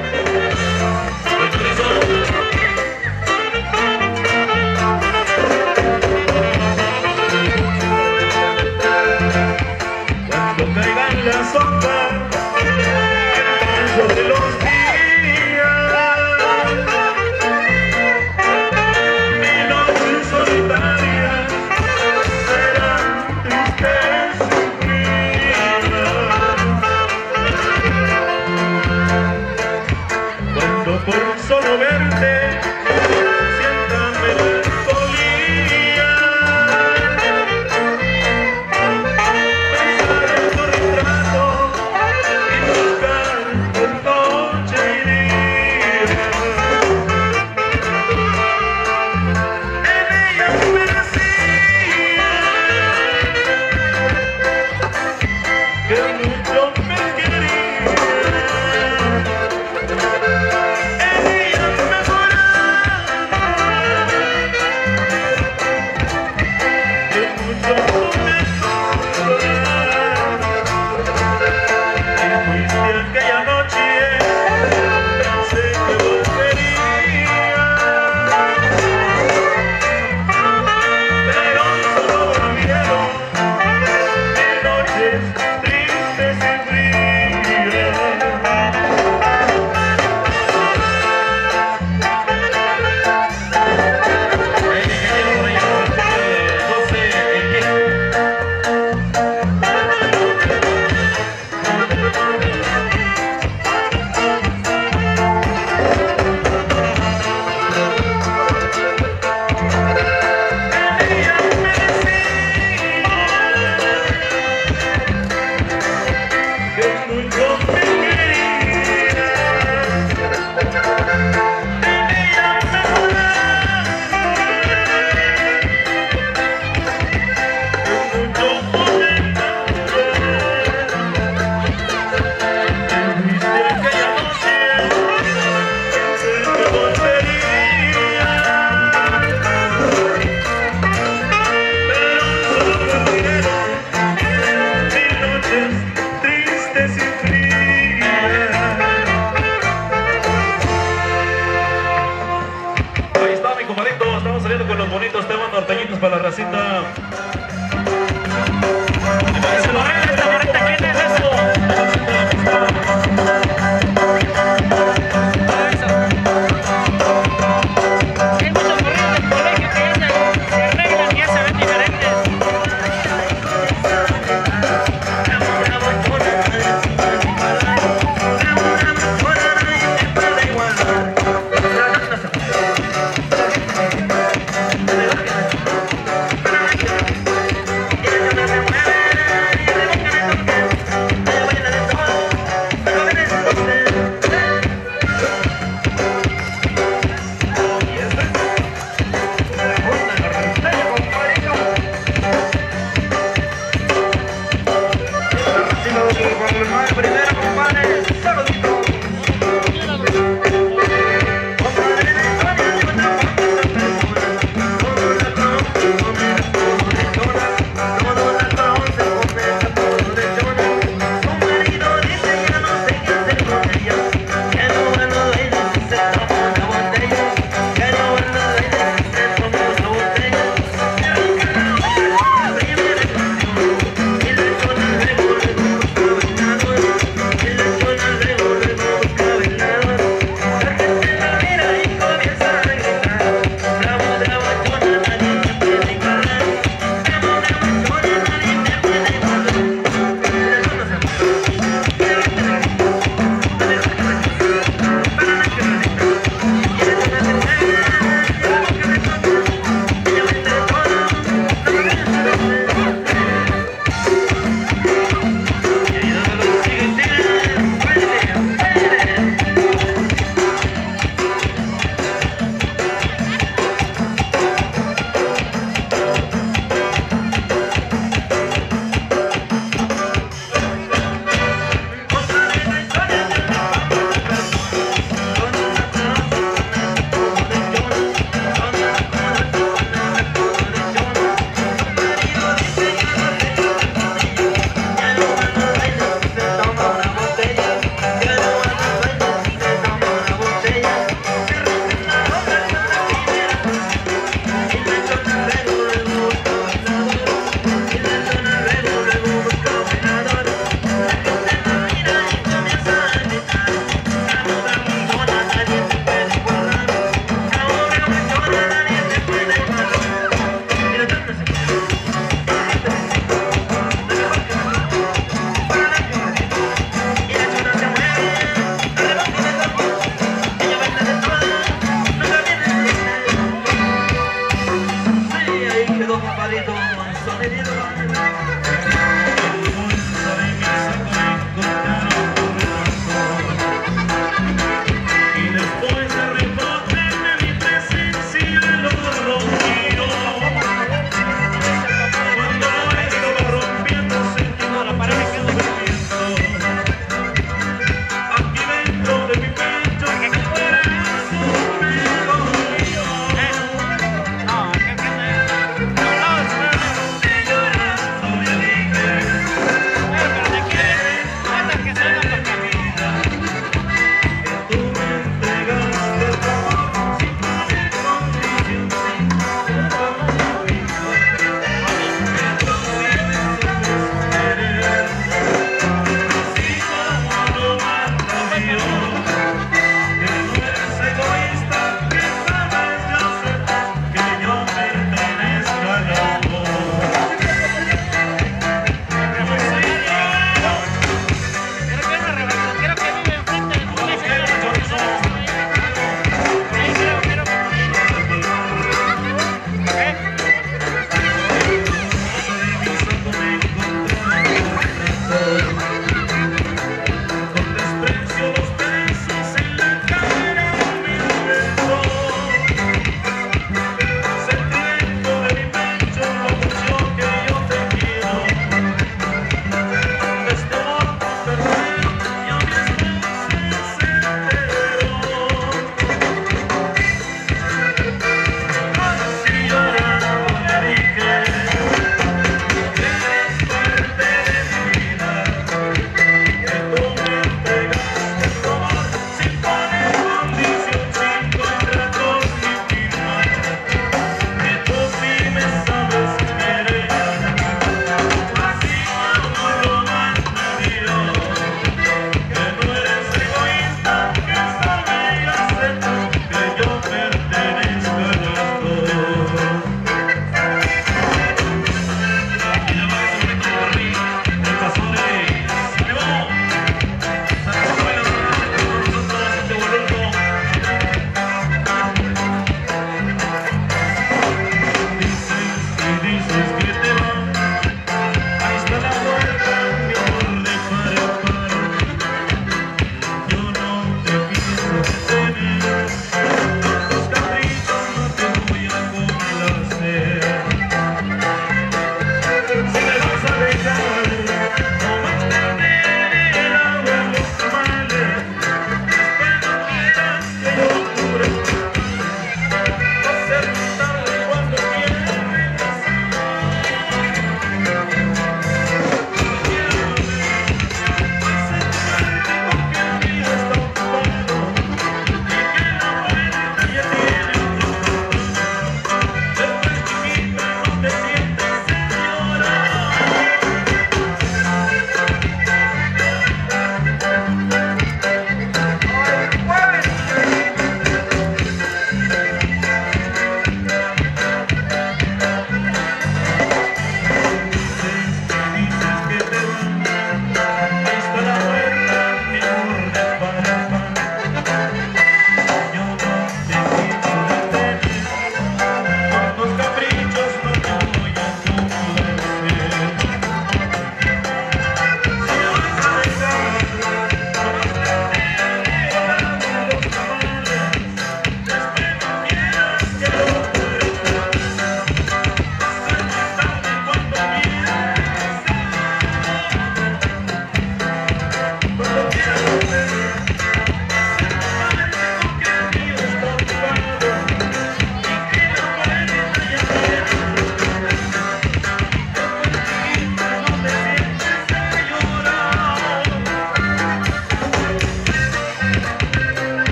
Cuando caigan las ondas sobre los días, mi noche solitaria será triste sufrida. Cuando por solo verte sienta melancolía, pensar en tu retrato y buscar por noche y día. En ella me decía que mucho me quería. En ella me juraba que mucho me soñaba. Y fuiste aquella noche, pensé que volvería, pero solo volvieron mis noches tristes y frías. Que mucho me quería. En ella me juraba que mucho me enamoré. Que fuiste aquella noche, pensé que volvería, pero solo volvieron mis noches tristes y frías. Ahí está mi compadrito, estamos saliendo con los bonitos temas norteñitos para la racita. Se lo ven, ¿quién es eso? Hay muchos corridos del colegio que ya se arreglan y ya se ven diferentes. Ella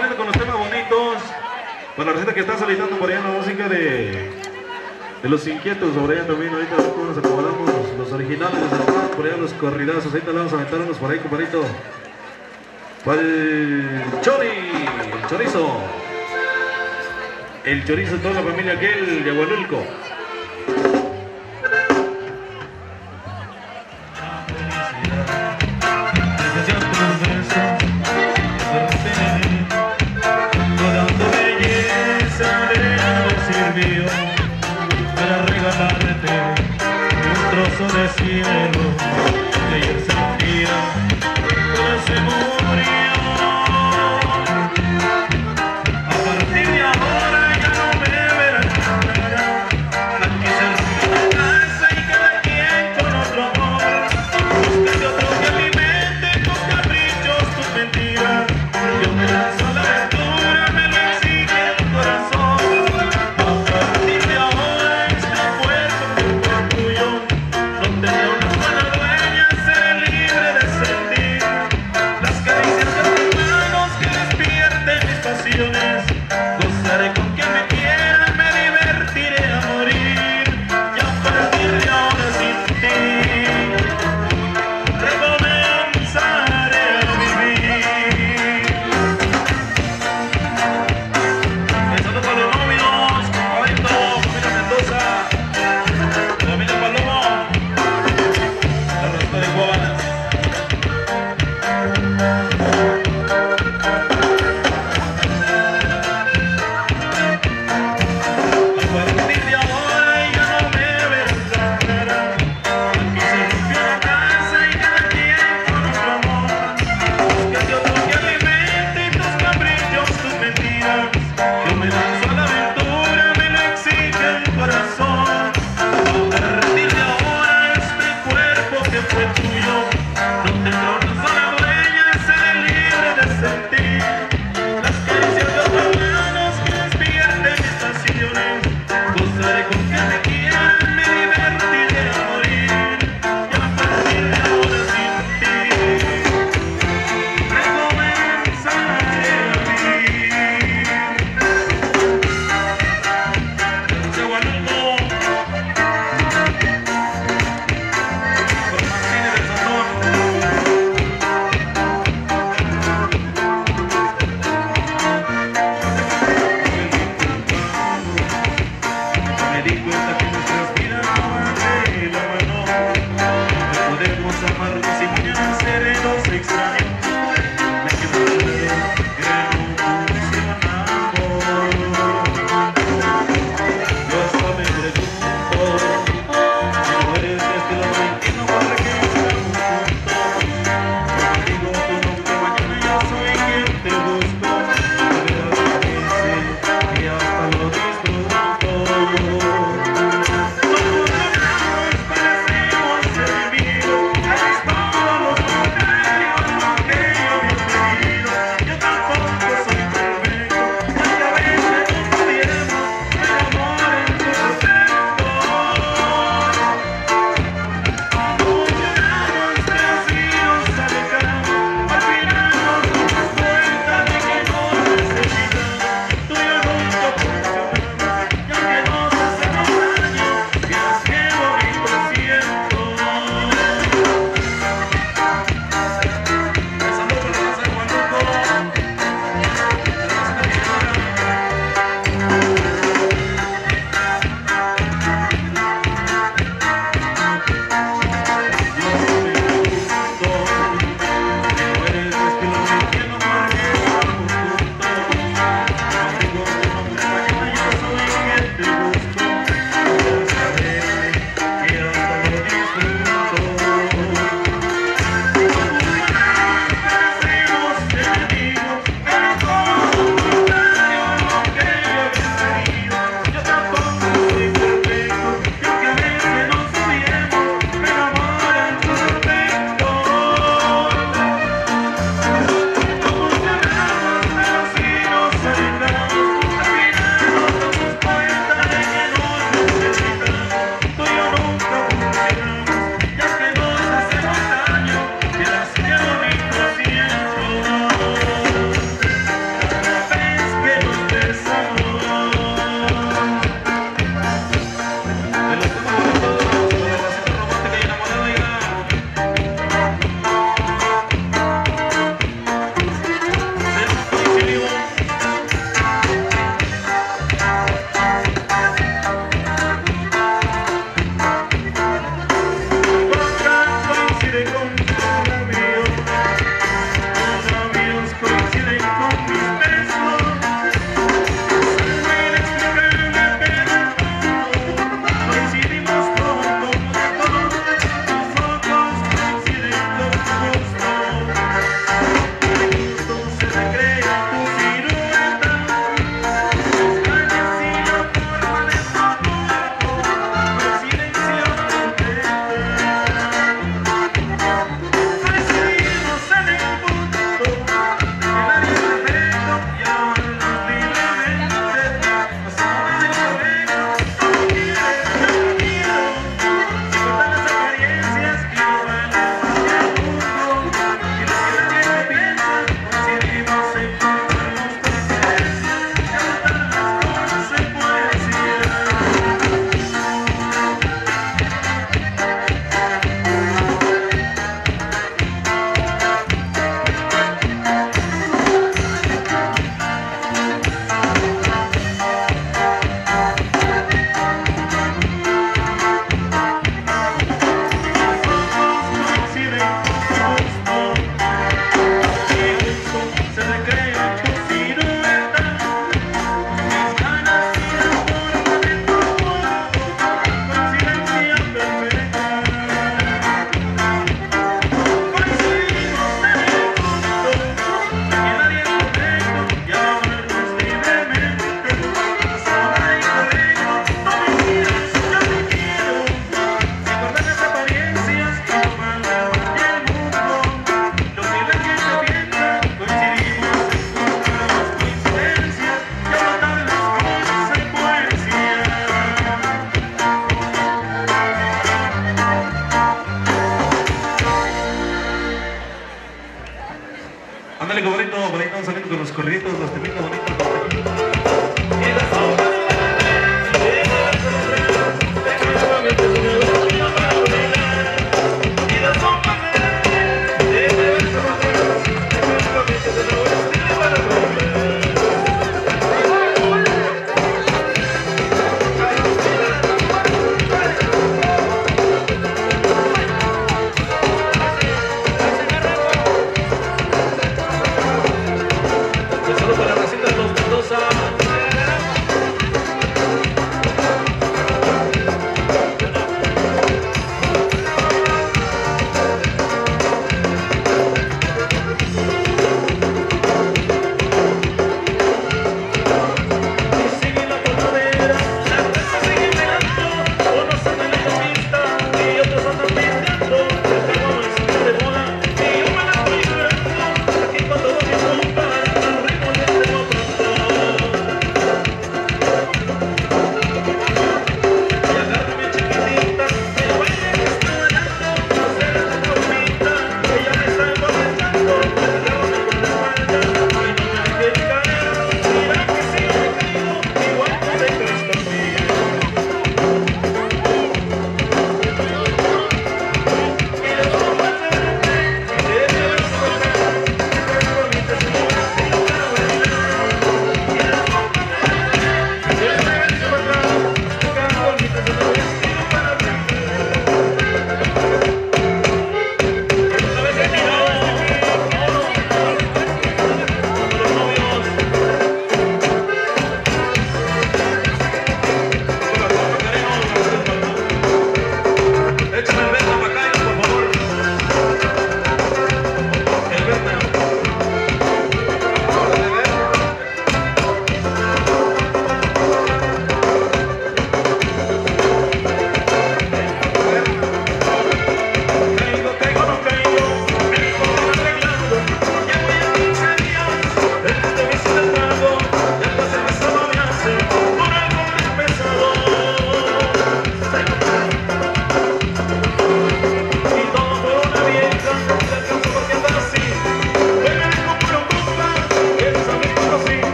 compartiendo con los temas bonitos. Para la receta que está solicitando por allá la música de los inquietos, sobre allá también. Ahorita nos acomodamos los originales, por allá los corridazos. Ahorita le vamos a aventar unos por ahí, compadrito. Para el Chori, el chorizo. El chorizo de toda la familia aquel de Agualulco. Para regalarte un trozo de cielo que ayer sentía, pero se murió. A partir de ahora ya no me verás cara. Aquí se rompe la casa y cada quien con otro amor. Búscate otro que alimente tus caprichos, tus mentiras. Yo me lanzo a la aventura, me lo exige el corazón. Donde no una buena dueña, seré libre de ser saludito, por ahí están saliendo con los corriditos, los temitas bonitos. Saludos para la racita de los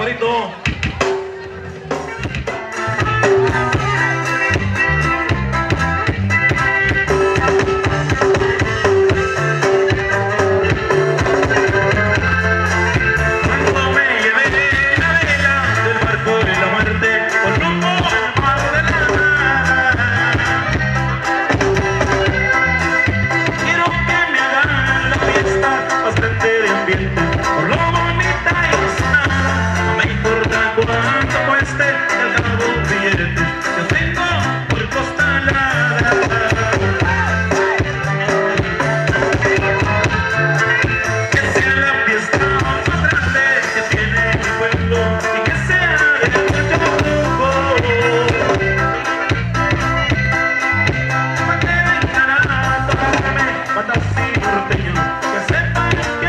compadrito.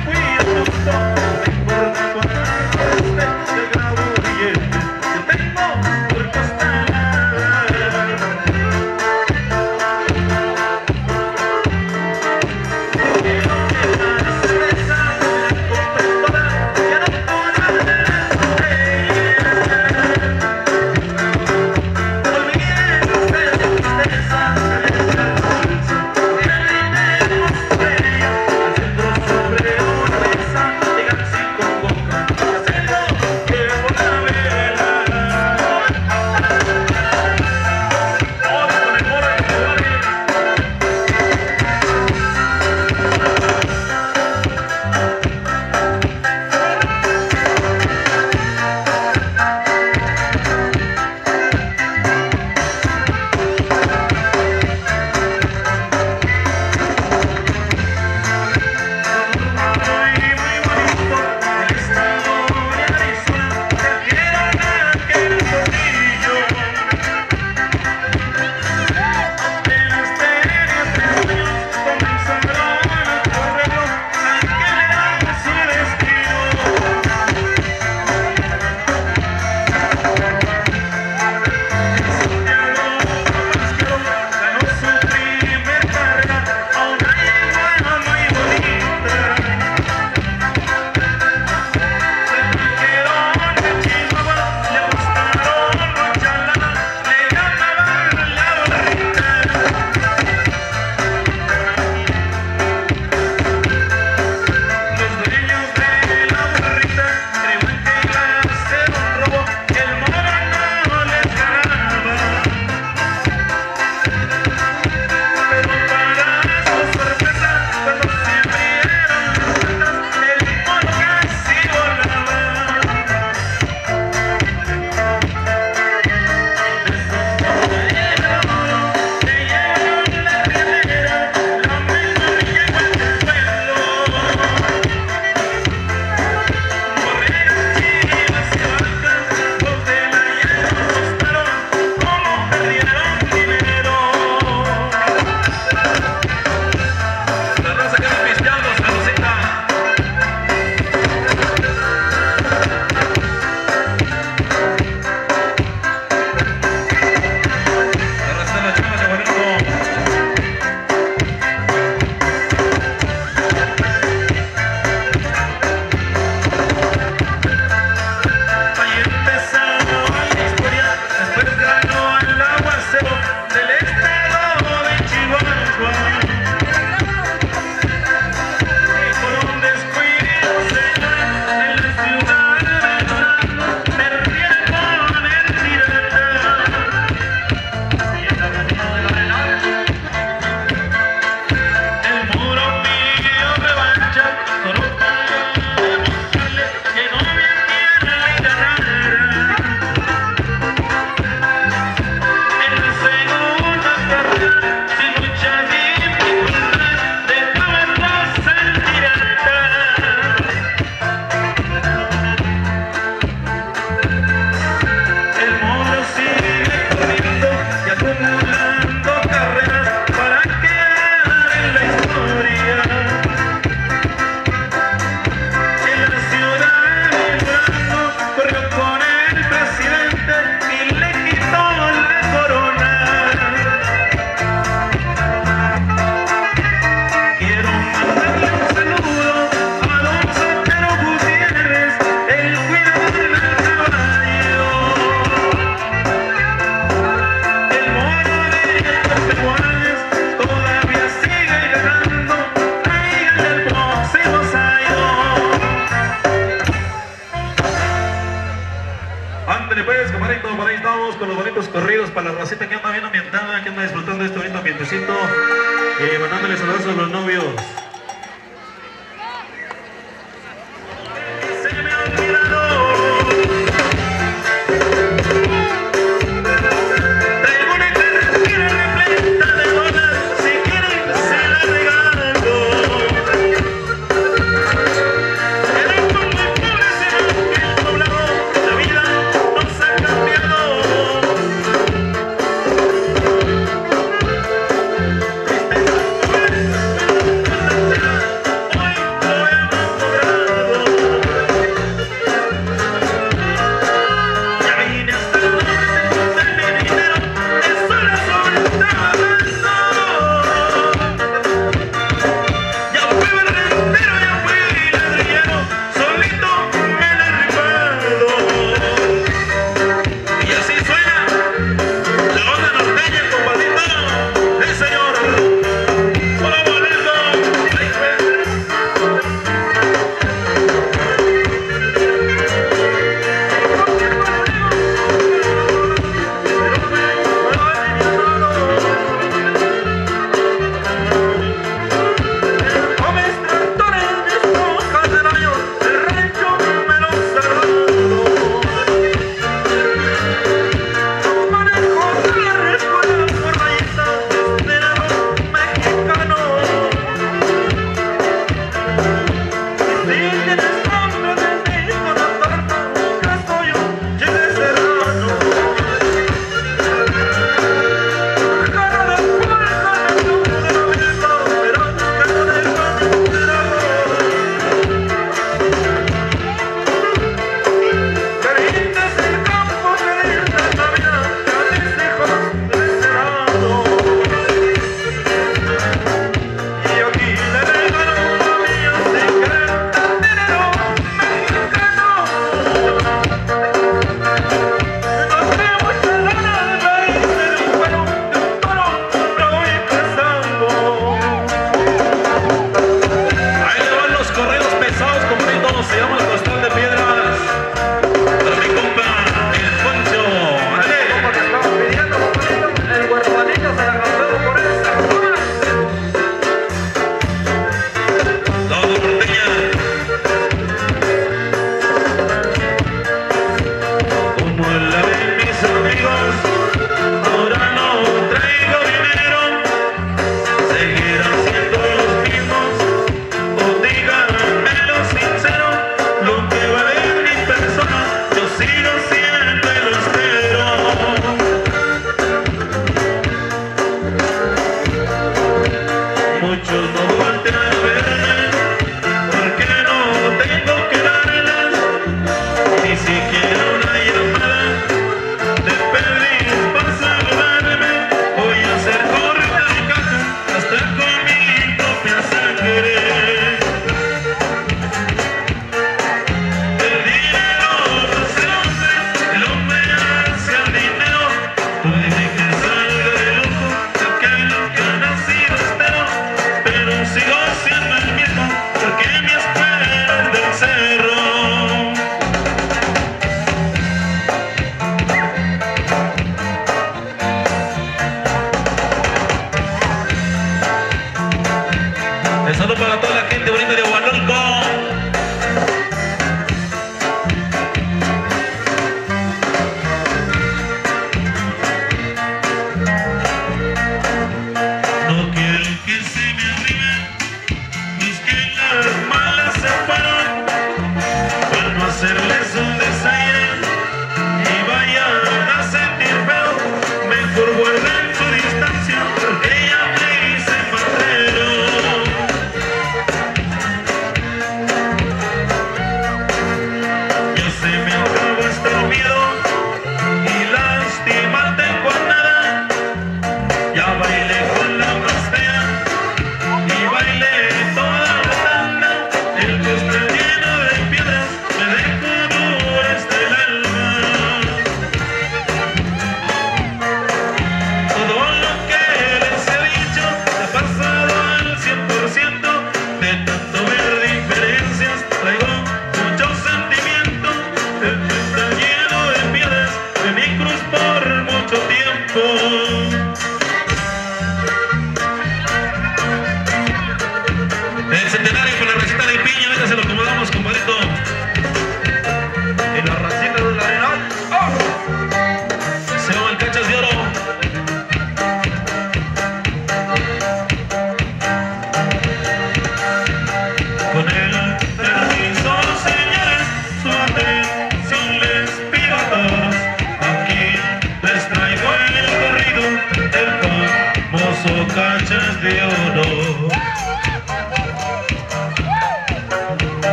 Tengo Ándale pues, camarito, por ahí estamos con los bonitos corridos para la racita que anda bien ambientada, que anda disfrutando de este bonito ambientecito. Mandándole saludos a los novios. Se me ha olvidado. Traigo una cartera repleta de dólares, si quieren se la regalo. Pero con muy pobres en el poblado, la vida nos ha cambiado.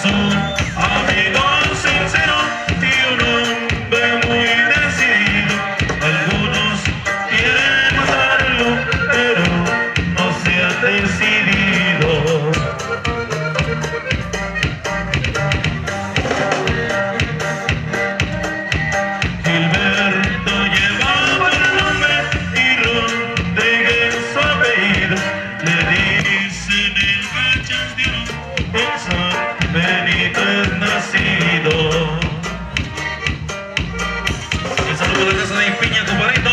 Es un amigo sincero y un hombre muy decidido. Algunos quieren matarlo, pero no se ha decidido. Gilberto llevaba el nombre y Rodríguez su apellido. Le dicen el Gachas de Oro, en San Benito es nacido. Un saludo a la casa de Piña, compadrito.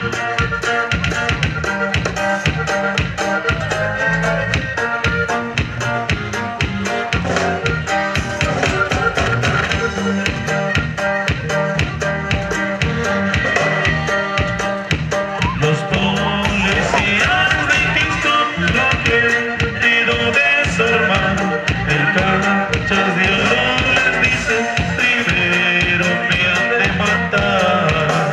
Los policías de Kingston lo han querido desarmar. El Gachas de Oro les dice: primero me han de matar.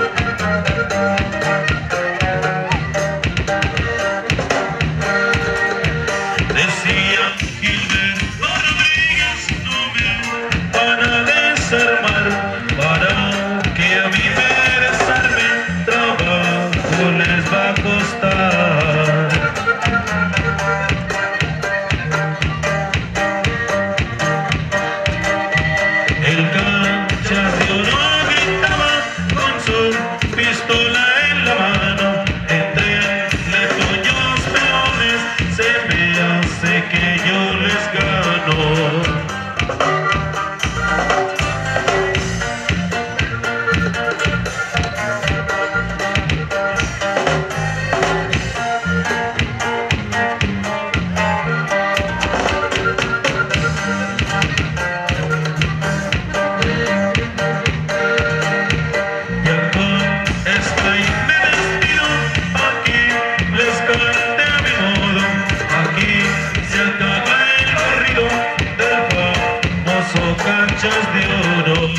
Decía Gilberto Rodríguez: no me van a desarmar, para que a mí me desarmen trabajo les va a costar. El Gachas de Oro gritaba con su pistola en la mano: entre letoños peones se me hace que yo les gano. Ya con esta y me despido, aquí les canté a mi modo. Aquí se acaba el corrido del famoso Gachas de Oro.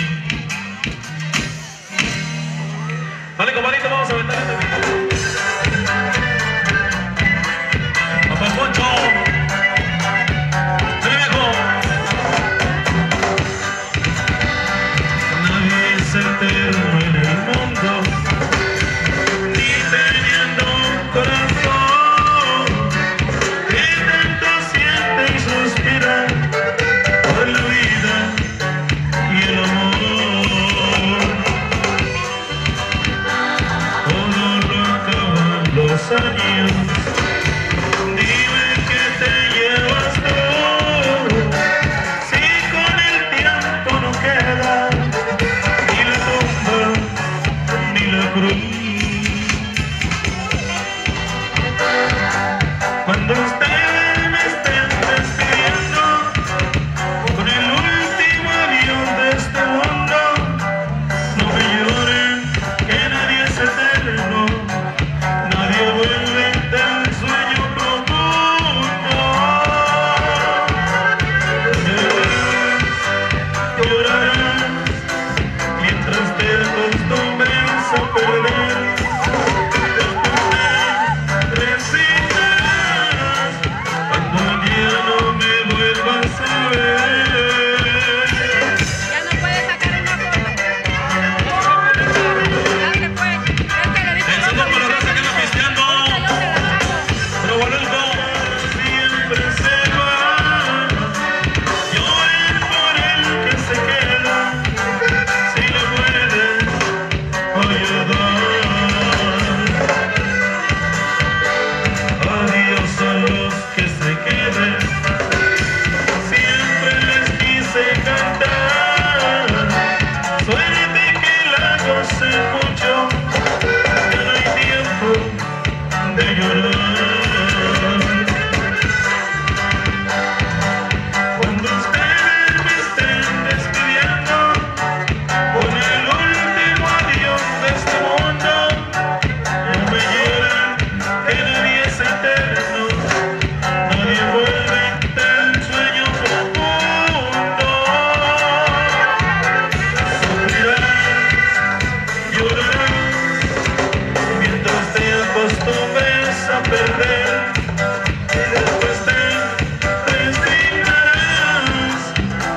Vale, compadrito, vamos a aventar este video. Papá Poncho, soy viejo. Nadie es eterno en el mundo, ni teniendo un corazón que tanto siente y suspira por la vida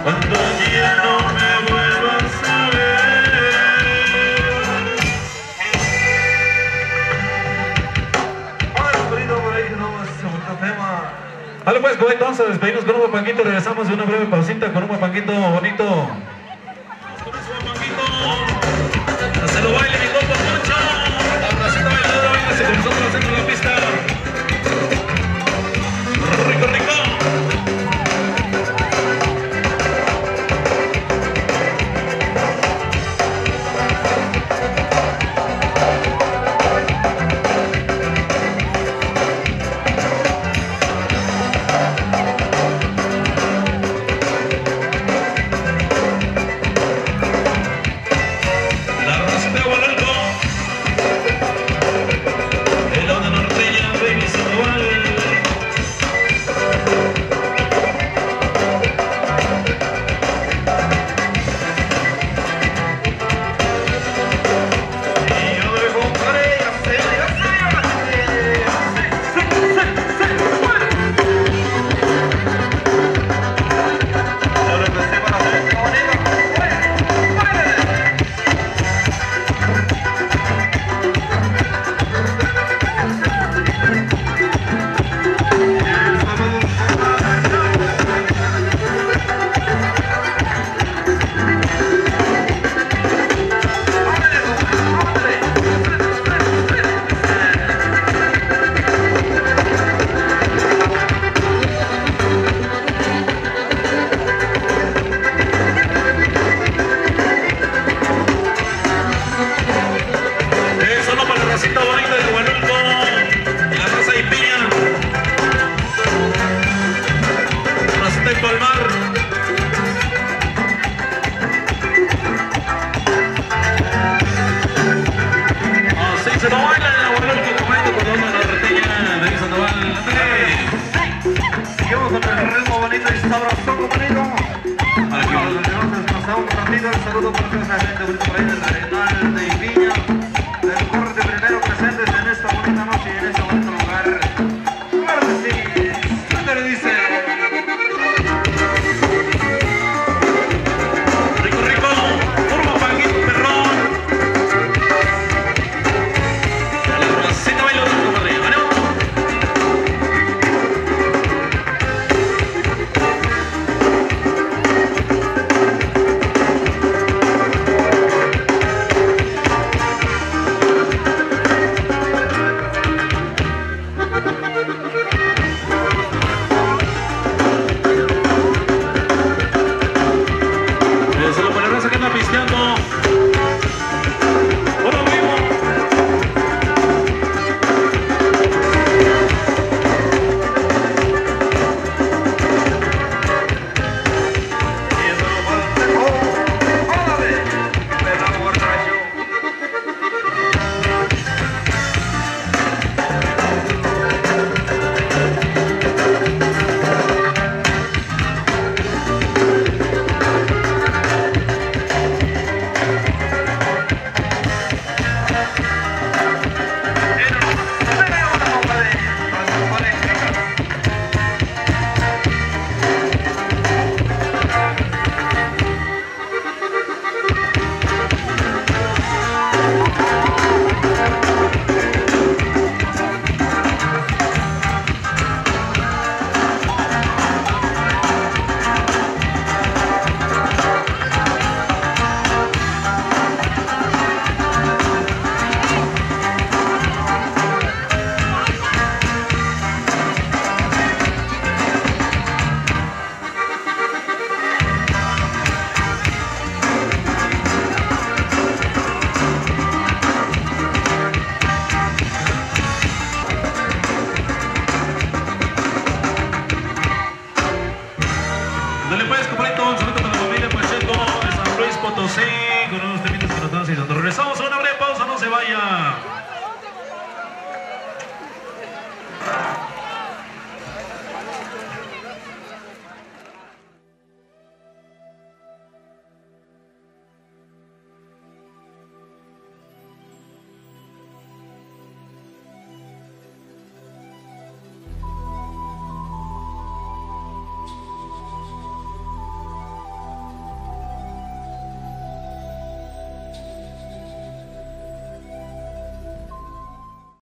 cuando ya no me vuelvas a ver. Bueno, querido, por ahí tenemos otro tema. Vale, pues, con entonces despedimos con un guapanguito. Regresamos de una breve pausita con un guapanguito bonito. Con ese guapanguito. Se lo baile mi compa Poncho. La bracita bailadora, véngase con nosotros al centro de la pista. Rico, rico. Seguimos con el ritmo bonito y sabroso, bonito. Aquí nos pasamos un ratito. El saludo por toda esa gente bonita por ahí del Arenal de Viña, del corte primero presentes en esta bonita noche y en este bonito lugar. Claro que sí, ¿dónde le dice? Rico, rico, forma panguito, perrón. La racita baila un poco arriba, ¿no? Dale pues, compadrito, un saludo para la familia Pacheco de San Luis Potosí.